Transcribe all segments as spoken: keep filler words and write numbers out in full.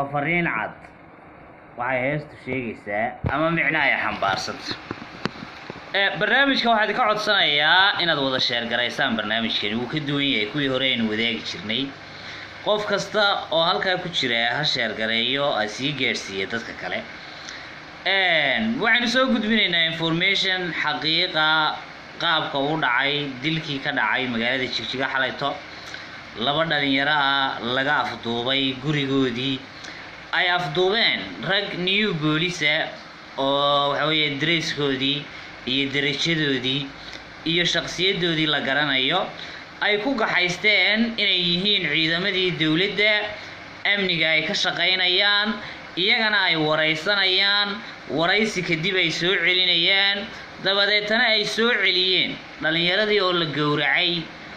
وفرين عاد waxay heestu sheegaysaa ama micnaa ay xambaarsanto ee barnaamijka waxaad ka codsanayaa inaad wada share garaysaan barnaamijkan uu ka duwan yahay kuwii hore aynu wadaagi jirnay qof kasta oo halka ku jira ha share gareeyo asii gaarsiiyo dadka kale een waxaanu soo gudbinaynaa information xaqiiqa qaabka uu dhacay dilkii ka dhacay magaalada Jigjiga xalayto laba dhalinyaro ah laga afduubay gurigoodii ay afduubeen rag new police oo waxa weeye dresskoodii iyo darajadoodii iyo shakhsiyadoodii la garanayo ay ku gaxaysteen inay yihiin ciidamadii dawladda amniga ay ka shaqeynayaan iyagana ay wareysanayaan wareysi kadib ay soo celinayaan dabadeetana ay soo celiyeen dhalinyaradii oo la gowracay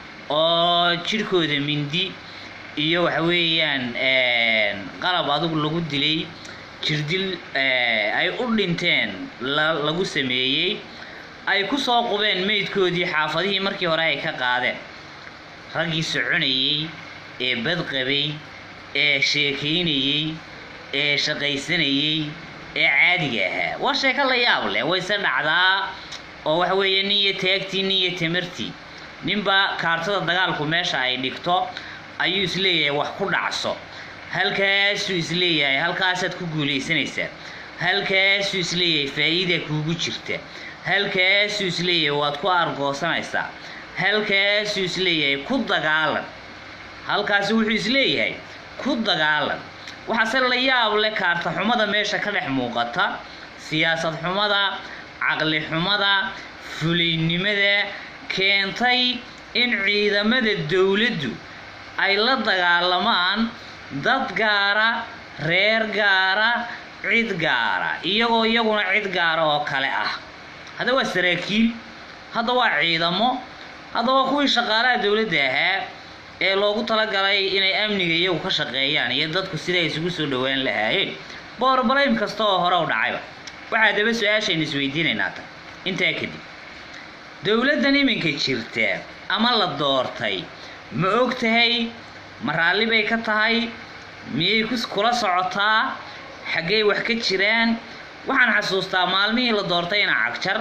oo jirkooda mindi iyo waxa weeyaan een qalab adigu lagu dilay jirdil ee ay u dhinteen lagu sameeyay ay ku soo qubeen meydkoodii xaafadihii markii hore ay ka qaadeen ragii soconayay ee bad qabay ee sheekeynayay ee shaqaysanayay ee caadiga ahaa waa sheeko la yaab leh way sa dhacdaa oo waxa weeye niyo taagtii niyo tamartii ninba kaartada dagaalku meesha ay dhigto ayuu isleeyahay wax ku dhacso halkaas uu isleeyahay halkaas aad ku guuleysanaysaa halkaas uu isleeyahay faa'iido kuugu jirta halkaas uu isleeyahay waad ku argoosanaysaa halkaas uu isleeyahay ku dagaalan halkaas wuxuu isleeyahay ku dagaalan waxa la yaab leh kaarta xumada meesha ka dhex muuqata siyaasad xumada aqli xumada fuliynimada keentay in ciidamada dawladdu ay la dagaalamaan dad gaara reer gaara cid gaara iyagoo iyaguna cid gaara oo kale ah hada waa saraakiil hada waa ciidamo hada waa kuwii shaqaalaha dawladda ahaa ee loogu talagalay inay amniga iyagu ka shaqeeyaan iyo dadku sida ay isugu soo dhawaan lahaayeen boorbareym kasta oo hore u dhacayba waxa daba su'aashayna isweydiinaynaa inta kadib dawladdan iminka jirta ama la doortay ma ogtahay maraalli bay ka tahay miyay ku kula socotaa xagee wax ka jiraan waxaan xasuustaa maalmihii la doortay in Cagjar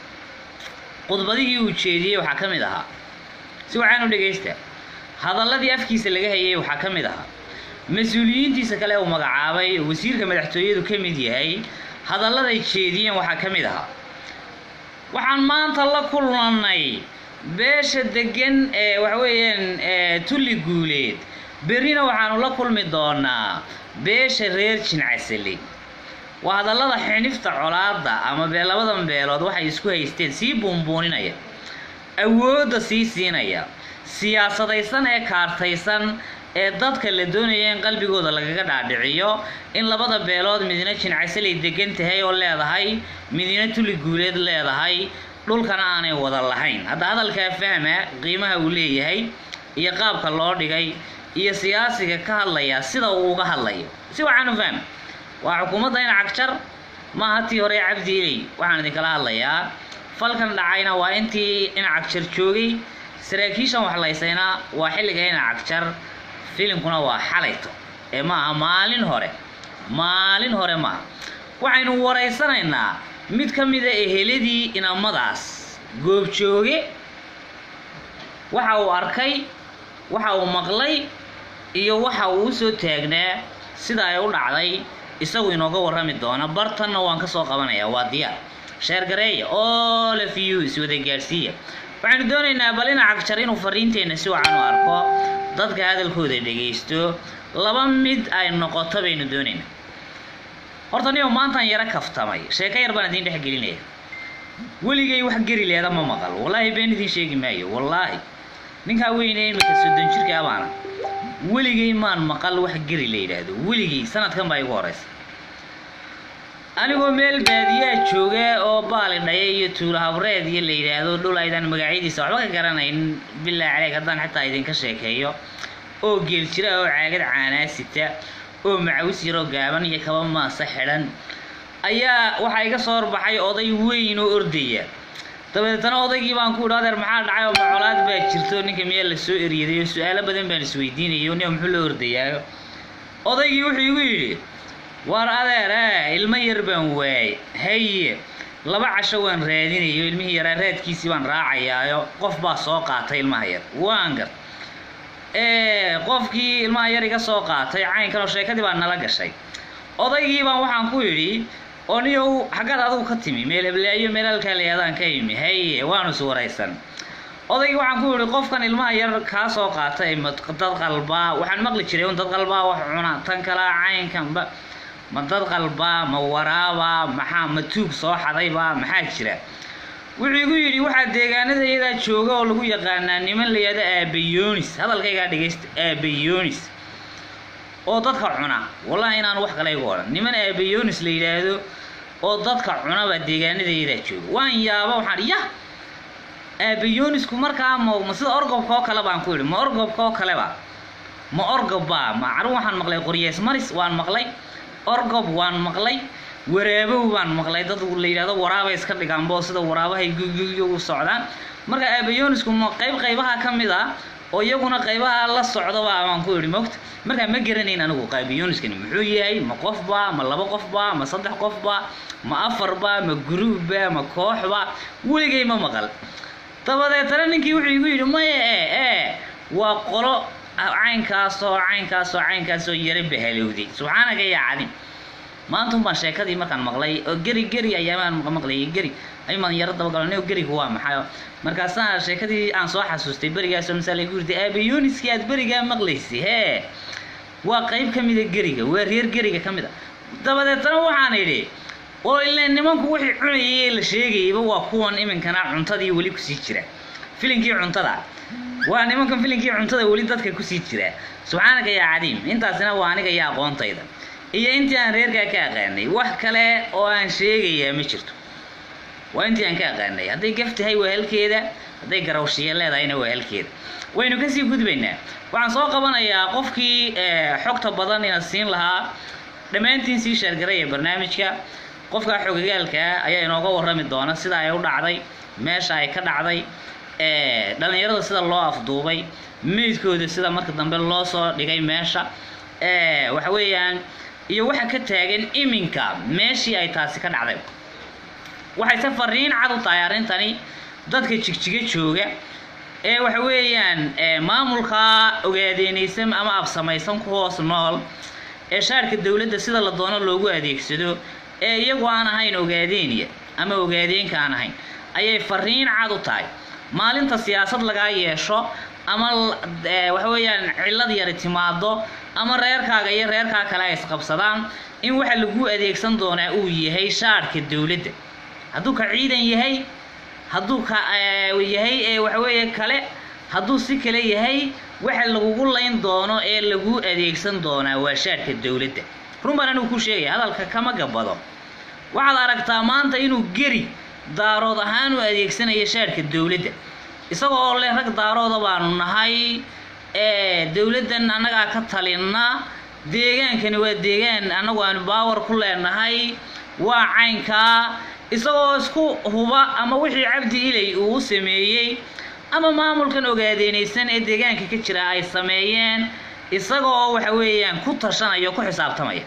qodbadii uu jeediyay waxa kamid ahaa si waxaan u dhageystaa hadalladii afkiisa laga hayay waxa kamid ahaa mas'uuliyiintiisa kale oo magacaabay wasiirka madaxtooyadu kamid yahay hadalladay jeediyeen waxa kamid ahaa waxaan maanta la kulnay beesha degan ee waxa weeyaan ee tulli guuleed berina waxaanu la kulmi doonaa beesha reer Jincasali waa hadallada xinifta colaada ama beelabadan beelood waxay isku haysteen si buunbuuninaya awoodda sii siinaya siyaasadaysan ee kaartaysan ee dadka la doonayeen qalbigooda lagaga dhaadhiciyo in labada beelood midna Jincasali degan tahay oo leedahay midna tulli guuleed leedahay dhulkana aanay wada lahayn hada hadalka fahma qiimaha uu leeyahay iyo qaabka loo dhigay iyo siyaasiga ka hadlaya sida uu uga hadlayo si waxaan u fahmay waa xukuumadda in Cagjar ma hatii hore cabdiilay waxaan idin kala hadlayaa falkan dhacayna waa intii in Cagjar joogay saraakiishan wax laysayna waa xilliga in Cagjar filimkuna waa xalayto ee ma maalin hore maalin hore ma waxaynu wareysanaynaa mid kamid ah eheladii inamadaas goob jooge waxa uu arkay waxa uu maqlay iyo waxa uu soo taagnaa sida ay u dhacday isagu inooga warrami doona bartanna waan ka soo qabanayaa waa diyaar share gareeya all of you iswada gaarsiiya waxaanu doonaynaa bal in Cagjar inuu fariinteena si wacan u arko dadka hadalkooda dhageysto laba mid ay noqoto baynu doonaynaa horta niyo maantan yara kaftamay sheeka yar baan idin dhex gelinaya waligay wax gari leeda ma maqal wallahi been idin sheegi maayo wallahi ninka weynay imika soddon jirka abaana waligay maan maqal wax gari leeyahay waligay sanadkan baa igu horeysay anigoo meel baadiya jooga oo baali dhayay iyo tuula habreed iyo la yiraahdo dhul aydan magaciisa waxba ka garanayn billaah calayk haddaan xitaa idin ka sheekeeyo oo geel jira oo caagad caanaasita oo macawis yaro gaaban iyo kaba maasa xidhan ayaa waxa iga soo horbaxay oday weyn oo ordaya dabeetana odaygii baan ku idhaadeer maxaa dhacay oo macolaad baa jirto ninka meel la soo eriyaday su'aalo badan baan isweydiinayo nin muxuu la ordayaa odaygii wuxuu igu yidhi war adeer ee ilmo yar baan waayay haye laba casho waan raadinayo ilmihii yaraa raadkiisii baan raacayaayo qof baa soo qaatay ilmaha yar waan gar ee qofkii ilmaha yar iga soo qaatay caynkan oo sheekadii baa nala gashay odaygii baan waxaan ku yidhi oniyow xaggaad adigu ka timi meel hebleeyo meel halkaa leeyadaan ka imi haye waanu is waraysan odaygii waxaan ku yidhi qofkan ilmaha yar kaa soo qaatay ma dad qalbaa waxaan maqli jiray un dad qalbaa wax cuna tan kala caynkanba ma dad qalbaa ma waraaba maxaa ma tuug soo xadayba maxaa jira wuxuu igu yidhi waxaa deegaanada iyadaa jooga oo lagu yaqaanaa niman layada aabayoonis hadalkaygaa dhegaysta aabayoonis oo dadka cuna wallahi inaan wax kale igu odhan niman aabayoonis la yidhaahdo oo dadka cunaba deegaanada iyadaa jooga waan yaaba waxaan ya aabayoonisku markaa ma sida orgobka oo kale baan ku yidhi ma orgobka oo kaleba ma orgobba ma carun waxaan maqlay qoryees maris waan maqlay orgob waan maqlay waraabow baan maqlay dad la yidhaahdo waraabay iska dhigaanbo sida waraabahay gugugyo u socdaan marka aabayoonisku ma qayb qaybaha ka mid ah oo iyaguna qaybaha la socdaba baan ku yidhi moogta markaa ma garanayn anigu aabayooniskani muxuu yahay ma qofba ma laba qofba ma saddex qofba ma afarba ma guruubba ma kooxba weligay ma maqal dabadeetana ninkii wuxuu igu yidhi maya ee ee waa qolo caynkaasoo caynkaasoo caynkaasoo yara bahalowday subxaanaga yaa cadim maanta un baan sheekadii markaan maqlay oo geri geri ayaamaan maqlayay geri aymaan yaro dabagalnay oo gerigu waa maxay markaasaan sheekadii aan soo xasuustay berigaasoo masaale ku yirtay aabayooniskii aad berigaa maqlaysay hee waa qayb ka mida geriga waa reer geriga ka mid a dabadeetana waxaan idhi oo ilaa nimanku wixii cunayay la sheegayba waa kuwan iminkana cuntadii weli kusii jira filinkii cuntada waa nimankan filinkii cuntada weli dadka kusii jira subxaanaka yaa cadiim intaasina waa aniga yaa aqoontayda iyo intii aan reerkaa ka aqaanay wax kale oo aan sheegayaa ma jirto waa intii aan ka aqaanay hadday gaf tahay waa halkeeda hadday garawshiya leedahayna waa halkeeda waynu kasii gudbaynaa waxaan soo qabanayaa qofkii xogta badan inaan siin lahaa dhammaantiin sii sheergaraya barnaamijka qofka xogagaalka ayaa inooga warrami doona sida ay u dhacday meesha ay ka dhacday ee dhalinyarada sida loo afduubay meydkooda sida marka dambe loo soo dhigay meesha ee waxa weeyaan iyo waxa ka taagan iminka meeshii ay taasi ka dhacday waxay safariin cad u tahay arrintani dadka jigjiga jooga ee waxa weeyaan ee maamulka ogaadeynaysan ama absamaysan ku hoos nool ee shaarka dawladda sida la doono loogu adeegsado ee iyagu aan ahayn ogaadeeniya ama ogaadeenka aan ahayn ayay fariin cad u tahay maalinta siyaasad laga yeesho ama waxa weeyaan cilad yar timaado ama reerkaaga iyo reerkaa kale ay isqabsadaan in waxa lagu adeegsan doonaa uu yahay shaarka dawladda hadduu ka ciidan yahay hadduu ka yahay ee waxa weeye kale hadduu si kale yahay waxa lagugu layn doono ee lagu adeegsan doonaa waa shaarka dawladda run baan anigu ku sheegay hadalka kama gabado waxaad aragtaa maanta inuu geri daarood ahaan u adeegsanayo shaarka dawladda isagoo oo leh rag daarooda baanu nahay ee dawladdan annagaa ka talinna deegaankani waa deegaan annagu aanu baawar ku leenahay waa caynkaa isagoo isku huba ama wixii cabdi ilay uu sameeyey ama maamulkan ogaadeynaysan ee deegaanka ka jira ay sameeyeen isagoo waxa weeyaan ku tashanaya ku xisaabtamaya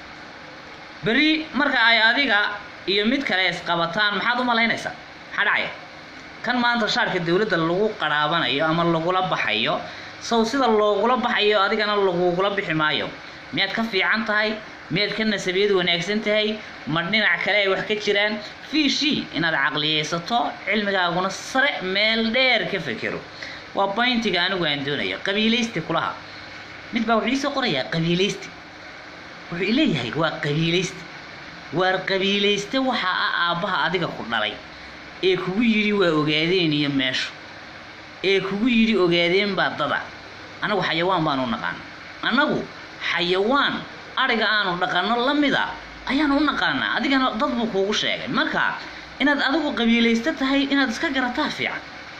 bari marka ay adiga iyo mid kale isqabataan maxaad u malaynaysaa maxaa dhacaya kan maanta shaarka dawladda lagu qaraabanayo ama lagula baxayo sow sida loogula baxayo adigana lagugula bixi maayo miyaad ka fiican tahay miyaad ka nasabiyad wanaagsan tahay ma dhinac kale ay wax ka jiraan fiishii inaad caqliyeysato cilmigaaguna sare meel dheer ka fekero waa bayntiga anigu aan doonayo qabiilaysti kulaha mid baa wuxuu isoo qorayaa qabiilaysti wuxuu leeyahay waa qabiilaysti waar qabiilayste waxa ah aabbaha adiga ku dhalay ee kugu yiri waa ogaadeen iyo meesho ee kugu yiri ogaadeen baa dada anagu xayawaan baan u naqaan anagu xayawaan ariga aanu dhaqano lamida ayaan u naqaanaa adigana dad buu kuugu sheegay marka inaad adigu qabiilayste tahay inaad iska garataa fiican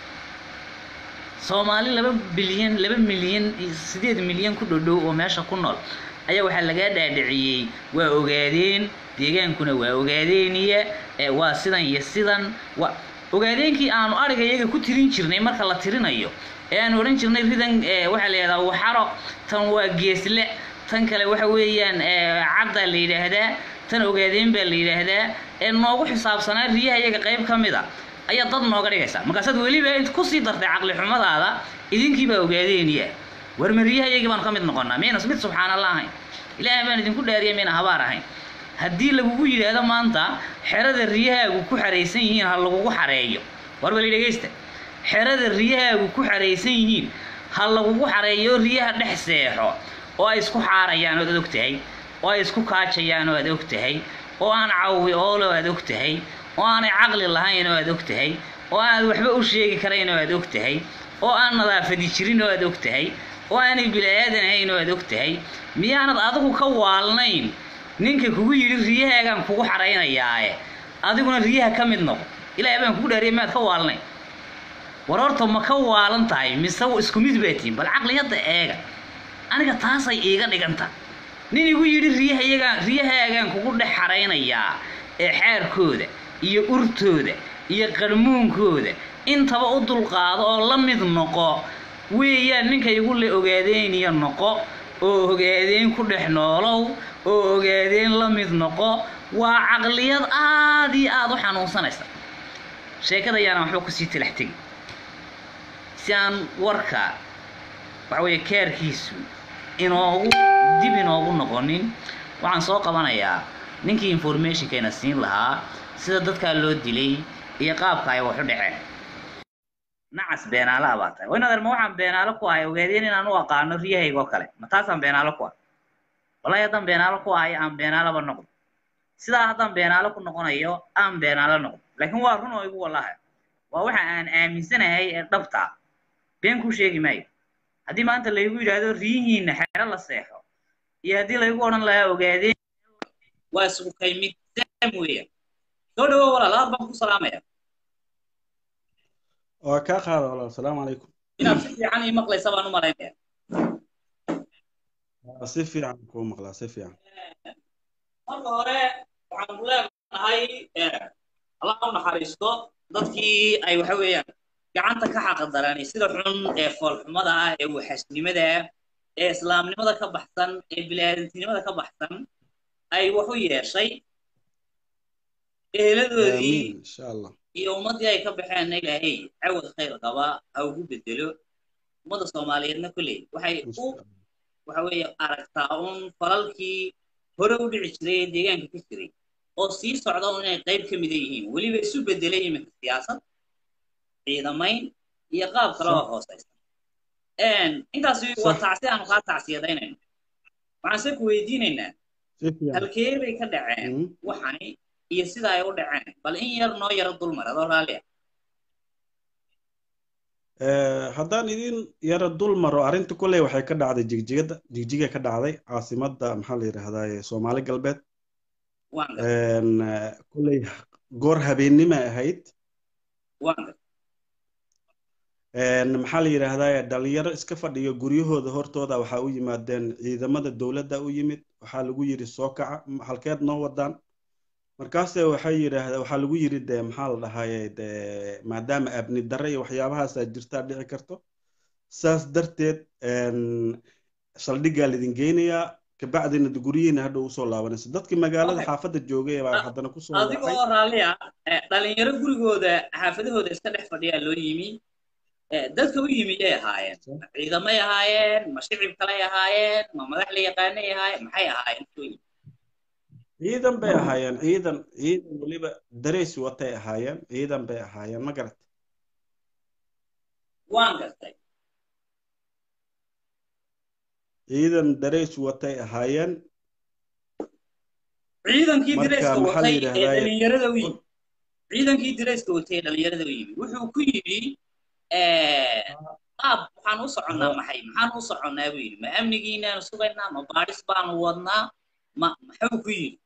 Soomaali laba bilyan laba milyan sideed milyan ku dhow oo meesha ku nool ayaa waxa laga dhaadhiciyay waa ogaadeen deegaankuna waa ogaadeeniya ee waa sidan iyo sidan waa ogaadeenkii aanu ariga iyaga ku tirin jirnay marka la tirinayo ee aan oran jirnay ridan waxa la yiraahdaa waxaro tan waa geesle tan kale waxa weeyaan cadda la yidhaahdaa tan ogaadeen baa la yidhaahdaa ee noogu xisaabsanaa riyaha iyaga qayb ka mid a ayaa dad nooga dhigaysaa markaasaad weliba int kusii dartay caqli xumadaada idinkii baa ogaadeeniya war ma riyaha iyagii baanu ka mid noqonnaa miyayna mid subxaan allah ahayn ilaahay baan idinku dhaariya miyayna habaar ahayn haddii lagugu yidhaahdo maanta xerada riyahaagu ku xaraysan yihiin ha lagugu xareeyo war bali dhegaysta xerada riyahaagu ku xaraysan yihiin ha lagugu xareeyo riyaha dhex seexo oo ay isku xaarayaan ood og tahay oo ay isku kaajayaan oo aad og tahay oo aan cawi oolo aad og tahay oo aanay caqli lahayn oo aad og tahay oo aad waxba u sheegi karayn oo aad og tahay oo aan nadaafadi jirin oo aad og tahay oo aanay bilaadan ahayn oo aad og tahay miyaanad adigu ka waalnayn ninka kugu yidhi riyahaagaan kugu xaraynayaae adiguna riyaha ka mid noqo ilaahay baan kugu dhaariyay maad ka waalnayn war horta ma ka waalan tahay mise isku mid baa tihiin bal caqliyadda eega aniga taasay iiga dhiganta nin igu yidhi riyaha iyagaan riyahaagaan kugu dhex xaraynayaa ee xaarkooda iyo urtooda iyo qarmuunkooda intaba u dulqaado oo la mid noqo weeyaan ninka igu la ogaadeeniya noqo oo ogaadeen ku dhex noolow oo ogaadeen la mid noqo waa caqliyad aad iyo aad u xanuunsanaysa sheekada ayaana waxba kusii talax tegi si aan warka waxa weeye keerkiisu inoogu dib inoogu noqonin waxaan soo qabanayaa ninkii informationkeena siin lahaa sida dadkaa loo dilay iyo qaabka ay wax u dhaceen nacas beenaala baa tahay waa inaad ma waxaan beenaalo ku ahay ogaadeen inaan u aqaano riyahayga oo kale ma taasaan beenaalo ku ah wallahi haddaan beenaalo ku ahay aan beenaalaba noqdo sidaa haddaan beenaalo ku noqonayo aan beenaalo noqdo laakiin waa run oo igu wallaha waa waxa aan aaminsanahay ee dhabta been kuu sheegi maayo haddii maanta laygu yidhaahdo riyihiina xero la seexo iyo haddii laygu odhan lahaa ogaadeen waa isku kaymid weeyaan soo dhawow walaal aad baan ku salaamaya waa kaa qaada walaal asalaamu calaykum inaad si fiican ii maqlaysa baan u malaynaya si fiican kuu maqlaa si fiican marka hore waxaan ku leenahay allah u naxariisto dadkii ay waxa weeyaan gacanta ka xaqdaranay sida xun ee foolxumada ah ee waxasnimada ah ee islaamnimada ka baxsan ee bilaadantinimada ka baxsan ay wax u yeeshay eeladoodii insha allah iyo ummadii ay ka baxeen ilaahay cawad khayr qaba ha ugu bedelo ummadda soomaaliyeedna kulley waxay u waxa weeye aragtaa un falalkii hore u dhici jiray ee deegaanka ka jiray oo sii socda un inay qayb ka mida yihiin weliba isu bedelay iminka siyaasad ciidamayn iyo qaab kale oo hooseysa intaasi waa tacsi aanu kaa tacsiyadaynayno waxaan se ku weydiinaynaa halkee bay ka dhaceen waxani iyo sida ay u dhaceen bal in yar noo yaro dulmar adoo raalli ah haddaan idin yaro dulmaro arrinta kulley waxay ka dhacday jigjigada jigjiga ka dhacday caasimadda maxaa la yidhaahdaa soomaali galbeed kulley goor habeennima ahayd maxaa la yidhaahdaa dhalinyaro iska fadhiyo guryahooda hortooda waxaa u yimaadeen ciidamada dowladda u yimid waxaa lagu yidhi soo kaca halkeed noo wadaan markaase waxay yidhaahdaa waxaa lagu yidhi de maxaa la dhahaye de maadaama abni darre iyo waxyaabahaasaa jirtaa dhici karto saas darteed saldhiggaa laidin geynayaa kabacdina guryihiina hadhow usoo laabanaysa dadkii magaalada xaafadda joogay baa haddana kusoo adigoo raalli ah dhalinyaro gurigooda xaafadahooda iska dhex fadhiyaa loo yimi dadka u yimi yay ahaayeen ciidamay ahaayeen ma shicib kalay ahaayeen ma madax la yaqaanay ahaayeen maxay ahaayeen ciidan bay ahaayeen ciidan ciidan weliba dareys watay ahaayeen ciidan bay ahaayeen ma garat waan gartay ciidan dareys watay ahaayeen ciidankii dareyska watay ee dhalinyarada u yimi ciidankii dareyska watay ee dhalinyarada u yimi wuxuu ku yidhi qaab waxaan u soconnaa maxay maxaan u soconnaa buu yidhi ma amnigiinaanu sugaynaa ma baadhis baanu wadnaa ma maxuu ku yidhi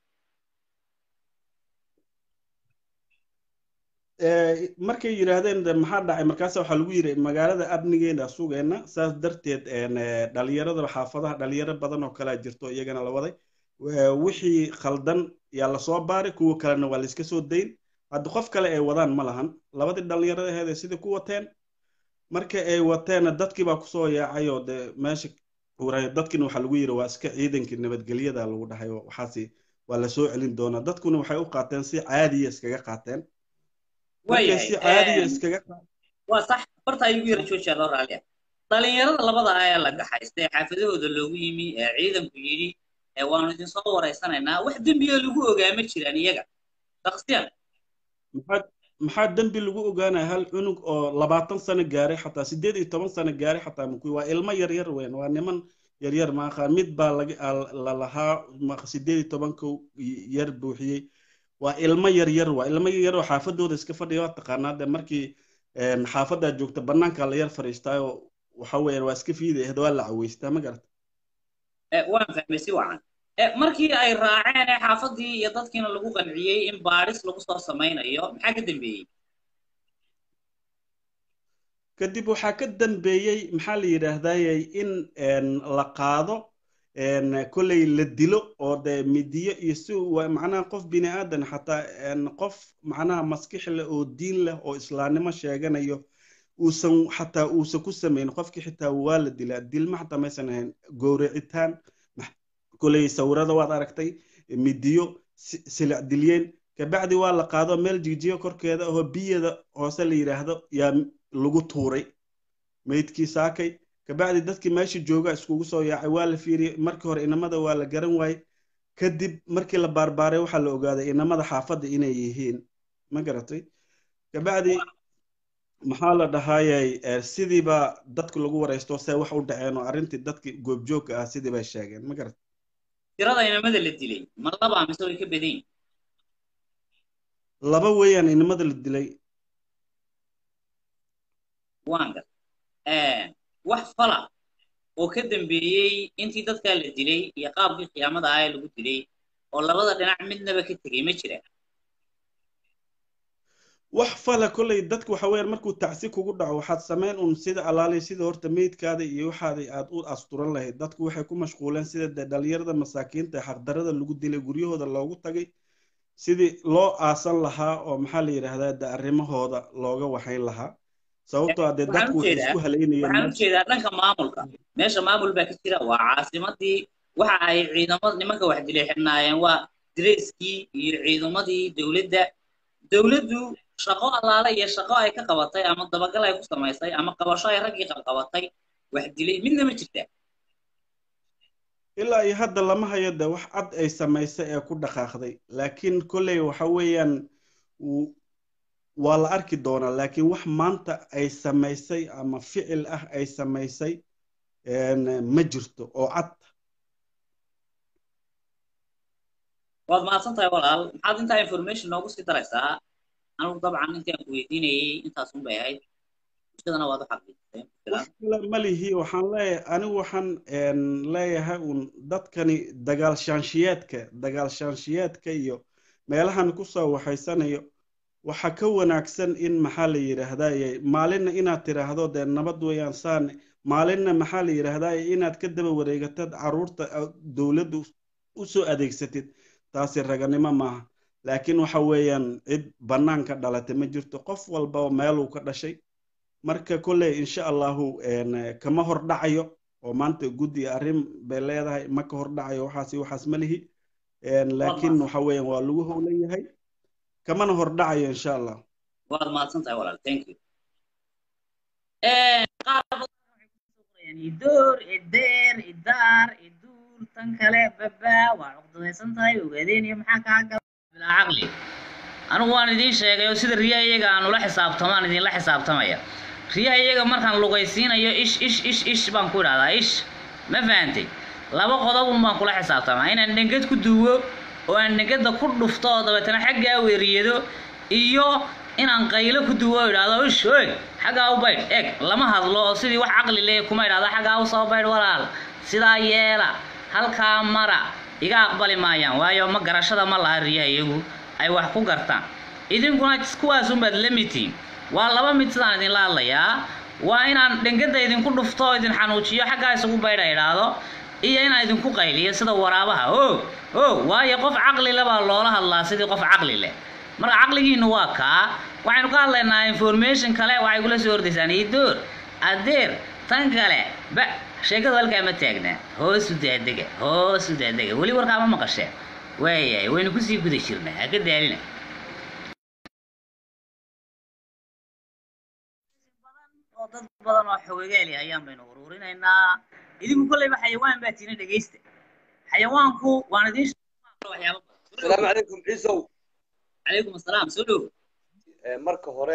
markay yidhaahdeen maxaa dhacay markaas waxaa lagu yidhi magaalada amnigeena sugayna saas darteed dhalinyarada xaafadaha dhalinyaro badan oo kalea jirto iyagana la waday wixii khaldan yaa lasoo baaray kuwa kalena waa layska soo dayn hadda qof kale ay wadaan ma lahan labadii dhalinyarada aheed sidai ku wateen marka ay wateena dadkii baa kusoo yaacay oo de meesha tuuray dadkina waxaa lagu yiri waa iska ciidankii nabadgelyada lagu dhahay waxaasi waa la soo celin doonaa dadkuna waxay u qaateen si caadiya iskaga qaateen markay si caadiya iskaga waa sax barta ay ugu yara joojiya loo raaliya dhalinyarada labada ayaa la gaxaystay xaafadahooda loogu yimi ee ciidanku yidhi ee waanu idin soo wareysanaynaa wax dembiga lagu ogaama jiraan iyaga shakhsiyan maxaa maxaa dembi lagu ogaanaya hal cunug oo labaatan sano gaaray xataa sideed iyo toban sano gaaray xataa makuy waa ilmo yar yar weyn waa niman yar yar maaqa mid baa laga la lahaa sideed iyo tobanka yar buuxiyey waa ilmo yar yar waa ilmo yar yar oo xaafadooda iska fadhiya waa taqaanaa de markii xaafadaa joogta banaanka la yar fariistaayo waxa weeyaan waa iska fiiday waa la caweystaa ma garata waan fahmay si wacan markii ay raaceen ee xaafadii iyo dadkiina lagu qanciyey in baadhis lagu soo samaynayo maxaa ka dambeeyey kadib waxaa ka dambeeyey maxaa la yidhaahdayay in la qaado kolley la dilo oo de midiyo iyo si macnaha qof bini aadan xataa qof macnaha maskix leh oo diin leh oo islaamnimo sheeganayo uusan xataa uusan ku samayn qofkii xitaa waa la dilaa dilma xataa maysan ahayn gowricitaan kolley sawirada waad aragtay midiyo silic dilyeen kabacdi waa la qaado meel jijiyo korkeeda oo biyada hoose la yidhaahdo yaa lagu tuuray meydkii saakay kabacdi dadkii meesha jooga iskugu soo yaacay waa la fiiriyey markii hore inamada waa la garan waayey kadib markii la baarbaaray waxaa la ogaaday inamada xaafadda inay yihiin ma garatay kabacdi maxaa la dhahayay sidiiba dadku lagu waraysto see wax u dhaceen oo arrintii dadkii goobjoogka ah sidii bay sheegeen ma garatay tirada inamada la dilay ma laba mise way ka badan laba weeyaan inamada la dilay waan gar wax fala oo ka dambeeyey intii dadkaa la dilay iyo qaabkii qiyaamada ah ee lagu dilay oo labada dhinac midnaba ka tegey ma jiraan wax fala kolley dadku waxa weeyaan markuu tacsi kugu dhaco waxaad samayn un sida alaalay sida horta meydkaada iyo waxaada aad u asturan lahayd dadku waxay ku mashquuleen sida de dhalinyarada masaakiinta xaqdarada lagu dilay guryahooda loogu tagay sidii loo aasan lahaa oo maxaa la yidhaahdaa de arrimahooda looga waxayn lahaa sababtoo ah dee dadku waxay isku haleynayeen waxaan ujeedaa dhanka maamulka meesha maamul baa ka jira waa caasimadii waxa ay ciidamada nimanka wax dilay xidhnaayeen waa direyskii iyo ciidamadii dowladda dowladdu shaqo allaale iyo shaqo ay ka qabatay ama dabagal ay ku samaysay ama qabasho ay raggii qabatay wax dilay midna ma jirtaa ilaa iyo hadda lama hayo de wax cad ay samaysay ee ku dhaqaaqday laakiin kolley waxa weeyaan waa la arki doonaa laakiin wax maanta ay samaysay ama ficil ah ay samaysay ma jirto oo cad waad mahadsan tahay walaal maxaad intaa information noogu sii daraysaa anigu dabcan intii aan ku weydiinayay intaas un bay ahayd bulshadana waad u xaqiijisay malihi waxaan leeyahay anigu waxaan leeyahay un dadkani dagaal shaanshiyeedka dagaal shaanshiyeedka iyo meelahan kusoo waxaysanayo waxa ka wanaagsan in maxaa la yidhaahdaa maalinna inaad tiraahdo dee nabad weeyaan saan maalinna maxaa la yidhaahdaa inaad ka daba wareegatad caruurta dowladda u soo adeegsatid taasi raganimo maaha laakiin waxa weeyaan cid bannaanka dhalatay ma jirto qof walba meeluu ka dhashay marka kolley insha allahu kama hor dhacayo oo maanta guddi arrin bay leedahay ma ka hor dhacayo waxaasi waxaas ma lihi laakiin waxa weeyaan waa lagu howlan yahay kamana hor dhacayo insha allah waad mahadsan tahay walaal thank you idoor ideer idaar iduur tan kale baba waa cuqdadaysan tahay ogaadeen iyo maxaa kaa gala bilaa caqli anigu waan idiin sheegay oo sida riyaha iyaga aan ula xisaabtamaan idinla xisaabtamaya riyaha iyaga markaan lugaysiinayo ish ish ish ish baan ku idhahdaa ish ma fahantay laba qodob un baan kula xisaabtamaa inaan dhengad ku duugo oo aan dhengada ku dhufto oo dabeetana xaggaa weeriyado iyo inaan qaylo ku duugo oo idhaahdo ish oy xaggaa u baydh eg lama hadlo oo sidii wax caqli leh kuma idhahdo xaggaa u soo baydh walaal sidaa yeela halkaa mara iga aqbali maayaan waayo ma garashada ma laha riyaha iyagu ay wax ku gartaan idinkuna kuwaas unbaad la mitiin waa laba mid sidaan idinla hadlayaa waa inaan dhengada idinku dhufto oo idin xanuujiyo xaggaa isugu baydha idhaahdo iyo inaan idinku qayliyo sida waraabaha o o waayo qof caqli leh baa loola hadlaa sidii qof caqli leh marka caqligiinu waa kaa waxaynu ka hadlaynaa information kale waxay kula soo hordaysaan idoor adeer tan kale ba sheekadu halkaa ma taagna hoos u daadega hoos u daadega weli warkaa ma maqasheen waayahay waynu kusii guda jirnaa ha ka daalina oo dad badan oo xogegaali ayaan baynu ururinaynaa idinku kolleyba xayawaan baa tiina dhegaysta xayawaanku waan idiin sheegay waxyaabo badan السلام عليكم عيسو calaykum assalaam soo dhow marka hore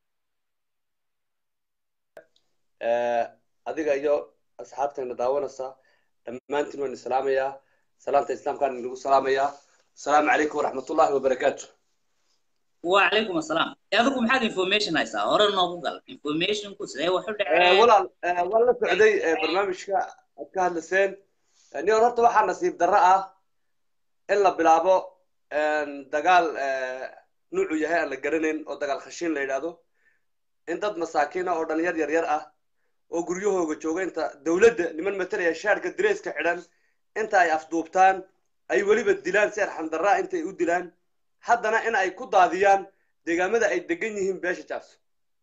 adiga iyo asxaabteena daawanaysa dhammaantiin waan islaamayaa salaanta islaamkaan inagu salaamayaa asalaamu calaykum waraxmatullaahi wabarakaatu وعليكم السلام adigu maxaad information haysaa hore noogu gal informationku sidee wax u dhaceen walaal waan la socday barnaamijka aad ka hadlaseen nin horta waxaa nasiib darro ah in la bilaabo dagaal nuucu yahay aan la garanayn oo dagaal khashiin la yidhaahdo in dad masaakiin ah oo dhalinyar yar yar ah oo guryahooga jooga inta dawladda niman matalaya shaarka direyska xidhan inta ay afduubtaan ay weliba dilaan si arxam darraa inta ay u dilaan haddana in ay ku daadiyaan deegaamada ay degan yihiin beesha jaabso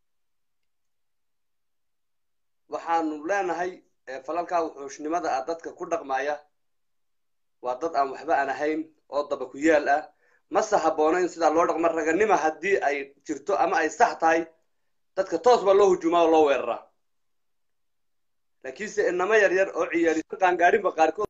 waxaanu leenahay falalkaa wuxuushnimada ah dadka ku dhaqmaya waa dad aan waxba aan ahayn oo daba ku yaal ah mase haboono in sidaa loo dhaqmo raganima haddii ay jirto ama ay sax tahay dadka toos baa loo hujuumaa oo loo weeraraa laakiinse inamo yar yar oo ciyaaliso qaangaarinba qaarkood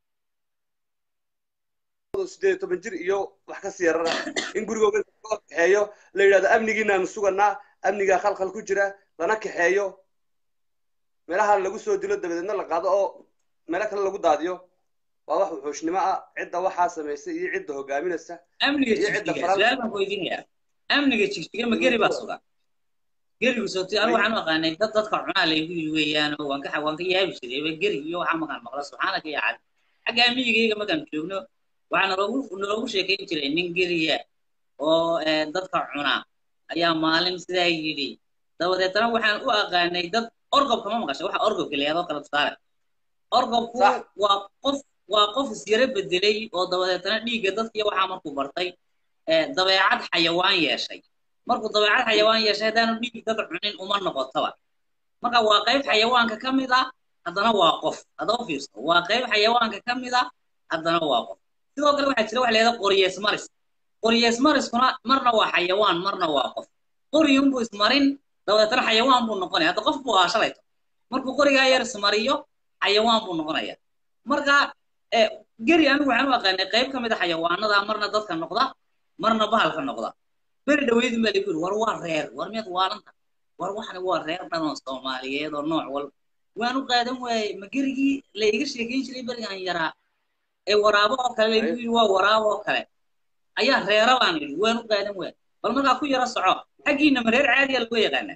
sideed iyo toban jir iyo wax ka sii yarara in gurigooga ka kaxeeyo la yidhahdo amnigiinaanu suganaa amnigaa khalkhal ku jira lana kaxeeyo meelaha lagu soo dilo dabadeedna la qaado oo meelo kale lagu daadiyo waa wax wuxuushnimo ah cidda waxaa samaysay iyo cidda hogaaminaysa amniga jigjiga su'aal baan ku weydiinayaa amniga jigjiga ma geri baa sugan gerigu sooti anigu waxaan u aqaanay dad dadka cunaa laygu yiri weeyaan oo waan ka waan ka yaabi jiray ba geri iyo waxaa maqan maqla subxaanaka ya cali xagga amnigayga markaan joogno waxaan noogu noogu sheekayn jiray nin geriya oo dadka cunaa ayaa maalin sidaa yidhi dabadeetana waxaan u aqaanay dad orgobka ma maqashay waxa orgobka la yidhahdo kala tusaale orgobku waa qof waa qof isyara bedelay oo dabadeetana dhiigga dadkiiya waxaa markuu bartay dabeecad xayawaan yeeshay markuu dabeecad xayawaan yeeshay haddaanu dhiig dad cunin uma noqotaba marka waa qayb xayawaanka ka mid ah haddana waa qof hadda u fiirso waa qayb xayawaanka ka mid ah haddana waa qof sidoo kale waxaa jira wax la yidhahdo qoryees maris qoryees mariskuna marna waa xayawaan marna waa qof qoryunbuu ismarin dabeetana xayawaan buu noqonaya hadda qof buu ahaa shalayto markuu qorigaa yar ismariyo xayawaan buu noqonaya marka geri anigu waxaan u aqaanay qayb ka mid a xayawaanada marna dadka noqda marna bahalka noqda beri dhaweydin baa lagu yiri war waa reer war miyaad waalanta war waxani waa reer dhan oo soomaaliyeed oo nooc walba waan u qaadan waayey ma gerigii la iga sheekayn jiray berigaan yaraa ee waraabo oo kale lagu yiri waa waraabo oo kale ayaa reera baan yidhi waan u qaadan waayey bal markaa ku yara soco xaggiina ma reer caadiya lagu yaqaana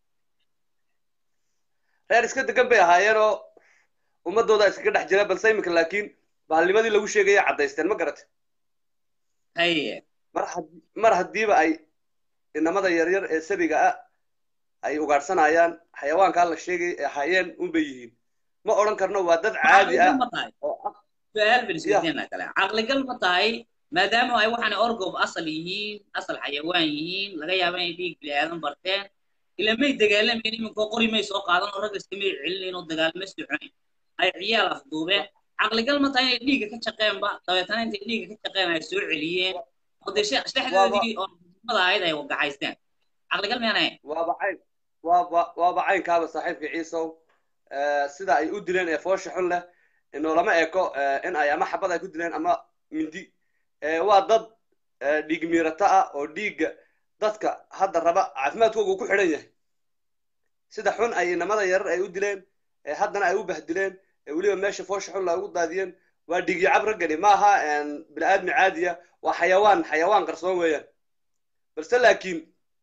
reer iska degan bay ahaayeenoo ummadooda iskaga dhex jira balse iminka laakiin bahalnimadii lagu sheegaya caddaysteen ma garatay haye mar haddii mar haddiiba ay inamada yaryar ee sabiga ah ay ugaadhsanayaan xayawaankaa la sheegay ee ahaayeen unbay yihiin ma odhan karno waa dad caadi ah oo su'aal baan isweydiinaa kale caqligal ma tahay maadaama ay waxaan orgob asal yihiin asal xayawaan yihiin laga yaabo inay dhiig bini'aadan barteen ila may dagaalamayn iminkoo qori may soo qaadan oo rag iskamay celinayn oo dagaalmay soconayn ay ciyaal afduubeen caqligal ma tahay inay dhiigga ka shaqeenba dabeetana intay dhiigga ka shaqeen ay soo celiyeen oo dee dhexdoodii oo mada ahayd ay wagaxaysteen caqligal miyaan ahayn waaba cayn waaba waaba caynkaaba saaxiibka ciisow sida ay u dileen ee foosha xun leh inoolama eko in ay ama xabad ay ku dileen ama mindi waa dad dhiig miirata ah oo dhiigga dadka hadda raba caafimaadkooga uu ku xidhan yahay sida xun ay inamada yarar ay u dileen haddana ay u bahdileen weliba meesha foosha xun la ugu daadiyeen waa dhiigyo cab raggani ma aha bini-aadmi caadiya waa xayawaan xayawaan qarsoon weeyaan balse laakiin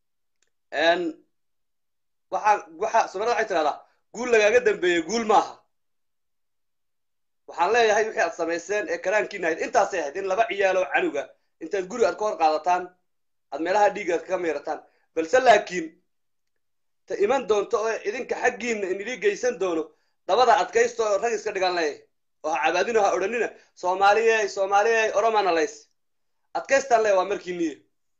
waxaa waxaa soomaalida waxay tidhahdaa guul lagaaga dambeeyey guul maaha waxaan leeyahay wixii aad samayseen ee karaankiina ahayd intaasay ahayd in laba ciyaaloo canuga intaad guri aad ka hor qaadataan aad meelaha dhiiga aad kaga miirataan balse laakiin ta iman doonto oo idinka xaggiinna inidii geysan doono dabada adkaysto oo rag iska dhigan leeyahay oo ha cabaadino ha odhanina soomaaliyey soomaaliyey oromana lays adkaystaan leeya waa markii niye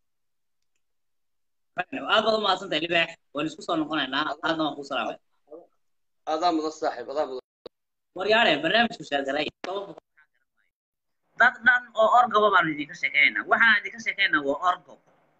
aad baad umahadsantahay libaax waan isku soo noqonaynaa aadna waan ku salaamay adaa mudan saaxiib adaa mudan waryaare barnaamijku sheegaray dad dhan oo orgob baan idinka sheekeynaa waxaan idinka sheekeynaa waa orgob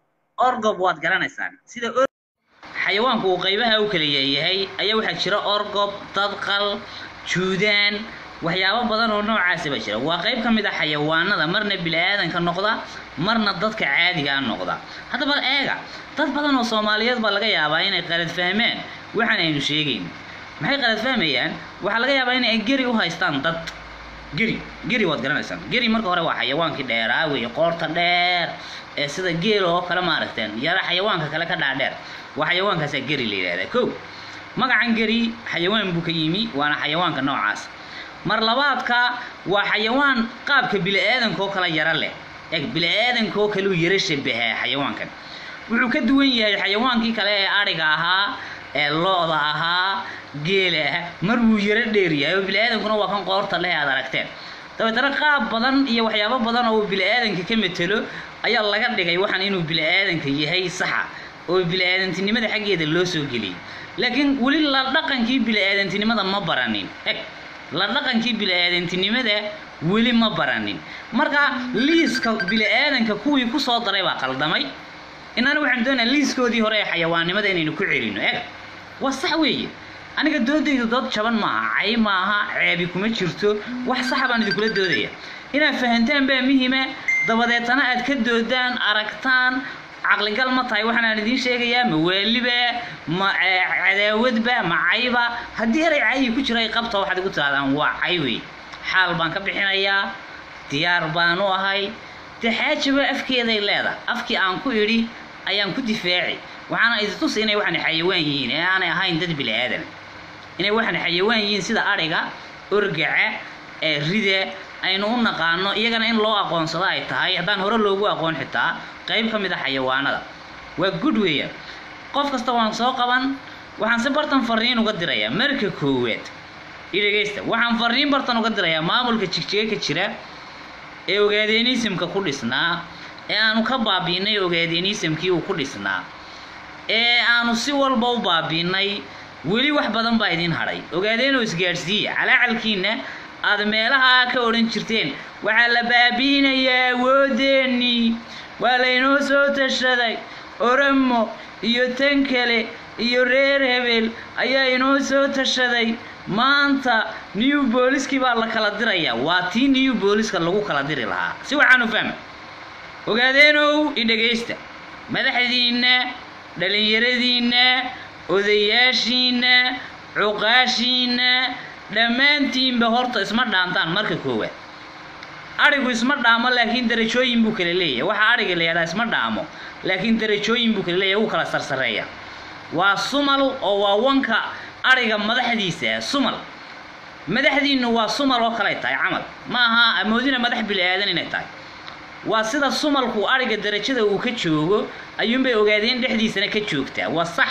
orgob waad garanaysaan sida xayawaanku uu qaybaha u kala yahay ayaa waxaa jira orgob dadqal juudaan waxyaabo badan oo noocaas ba jira waa qayb ka mid ah xayawaanada marna bilaadanka noqda marna dadka caadiga ah noqda hadaba eega dad badan oo Soomaaliyeed ba laga yaabaa inay qalad fahmeen waxaan aynu sheegayno maxay qalad fahmayaan waxa laga yaabaa inay gari u haystaan dad gari gari waad garanaysaan gari marka hore waa xayawaankii dheeraa weey qoorta dheer ee sida geel oo kala maaragteen yara xayawaanka kale ka dhaadheer waa xayawaankaas gari la yiraahdo koow magacan gari xayawaan buu ka yimi waana xayawaanka noocaas mar labaadka waa xayawaan qaabka bilaadanka oo kala yara leh ee bilaadanka oo kale u yara shabaha xayawaankan wuxuu ka duwan yahay xayawaankii kale ee ariga ahaa ee looda ahaa geela mar uu yara dheer yahay bilaadanku waa kan qoorta leh aad aragteen dabadana qaab badan iyo waxyaabo badan oo bilaadanka ka metelo ayaa laga dhigay waxaan inuu bilaadanka yahay sax oo bilaadantinimada xageeda loo soo geliyay laakiin wali la dhaqankii bilaadantinimada ma baranin eg la dhaqankii bilaadantinimada wali ma baranin marka liiska bilaadanka kuwii ku soo daray baa qaldamay inana waxaan doonayaa liiskoodii hore ee xayawaannimada inaynu ku celino eg waa sax weeye aniga doodaydu dood jaban maaha cay maaha ceebi kuma jirto wax sax baan idinkula doodaya inaad fahantaan baa muhiima dabadeetana aad ka doodaan aragtaan caqligal ma tahay waxaan aan idiin sheegayaa ma waaliba ma cadaawadba ma cayba haddii eray cay ku jira ay qabto waxaad igu tiraadaan waa cay wey xaal baan ka bixinayaa diyaar baan u ahay taxaajiba afkeeday leedahay afkii aan ku idhi ayaan ku difaaci waxaana idin tus inay waxaan xayawaan yihiin ee aanay ahayn dad bilaadan inay waxaan xayawaan yihiin sida ariga orgaca ee rida aynu u naqaano iyagana in loo aqoonsado ay tahay haddaan hore loogu aqoon xitaa qayb ka mid ah xayawaanada waa good weeye qof kasta waan soo qaban waxaan si bartan fariin uga dirayaa marka koowaad idageysta waxaan fariin bartan uga dirayaa maamulka jigjiga ka jira ee ogaadeenismka ku dhisnaa ee aanu ka baabiinay ogaadeenismkii uu ku dhisnaa ee aanu si walba u baabiinay weli wax badan baa idin hadhay ogaadeen oo isgaarsiiya calaacalkiina aad meelaha ka oran jirteen waxa la baabiinayaa awoodeeni waa laynoo soo tashaday oramo iyo tan kale iyo reer hebel ayaa inoo soo tashaday maanta new booliski baa la kala dirayaa waa tii new booliska lagu kala diri lahaa si waxaan u fahmay ogaadeenow idhageysta madaxdiina dhalinyaradiina odayaashiina cuqaashiina dhammaantiinba horta isma dhaantaan marka koowaad arigu isma dhaamo laakiin darajooyin buu kala leeyahay waxa ariga la yiraahdaa isma dhaamo laakiin darajooyin buu kala leeyahay uu kala sarsareeya waa sumal oo waa wanka ariga madaxdiisa sumal madaxdiinu waa sumal oo kale tahay camal ma aha amoodina madax bilaadan inay tahay waa sida sumalku ariga darajada uu ka joogo ayuun bay ogaadeen dhexdiisana ka joogtaa waa sax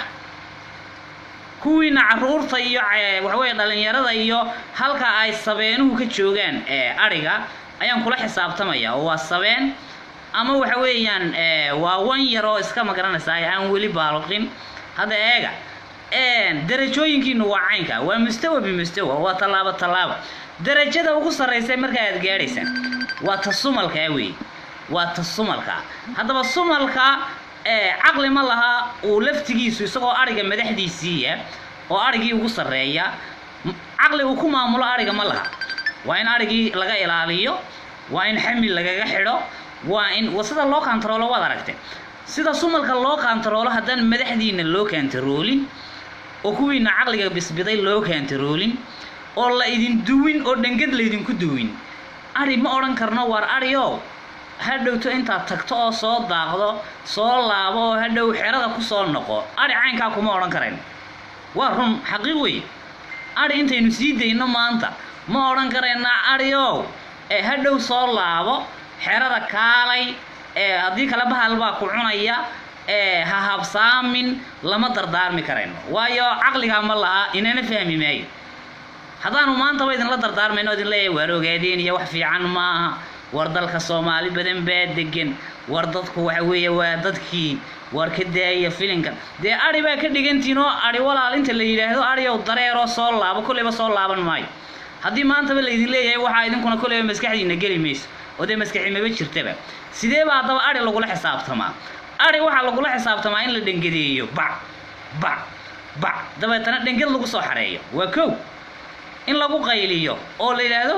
kuwiina caruurta iyo waxa weeye dhalinyarada iyo halka ay sabeenuhu ka joogaan ee ariga ayaan kula xisaabtamaya oo waa sabeen ama waxa weeyaan waa wan yar oo iska magaranaysa aan weli baalqin hada eega een darajooyinkiinu waa caynka waa mustawa bi mustawa waa talaabo talaabo darajada ugu sareysa marka aad gaaraysan waa tasumalka weey waa tasumalka hadaba sumalka ee aqli ma laha oo laftigiisu isagoo ariga madaxdiisiiya oo arigii ugu sareeya aqli uu ku maamulo ariga ma laha waa in arigii laga ilaaliyo waa in xamil lagaga xidho waa in wasada loo control wada aragtay sida sumalka loo control hadan madaxdiina loo controlin oo kuwiina aqliga bisbiday loo controlin oo la idin duwin oo dhangad la idin ku duwin ari ma oran karno war ariyo hadhowto inta tagto oo soo daaqdo soo laabo oo hadhow xerada ku soo noqo ari caynka kuma oran kareen waa run xaqiiq weey ari intaynu sii deyno maanta ma oran kareena ariyo ee hadhow soo laabo xerada kaalay ee hadii kala bahal baa ku cunaya ee ha habsaamin lama dardaarmi kareen waayo aqliga ma laha inana fahmi maayo hadaanu maanta way idin la dardaarmayno idin leeyahay waar ogaadeen iyo wax fiican maaha war dalka Soomaali badan baa degan war dadku waxa weeye waa dadkii war ka daaya filinka de ari baa ka dhigantiino ari walaal inta la yiraahdo ari oo dareero soo laabo kulliba soo laaban maayo haddii maantaba laydin leeyahay waxaa idinkuna koleyba maskaxdiina geli mayso oo dee maskaxi maba jirtaba sidee baa haddaba adhi lagula xisaabtamaa adhi waxaa lagula xisaabtamaa in la dhangadeeyo bac bac bac dabeetana dhangad lagu soo xareeyo waa kow in lagu qayliyo oo la yidhaahdo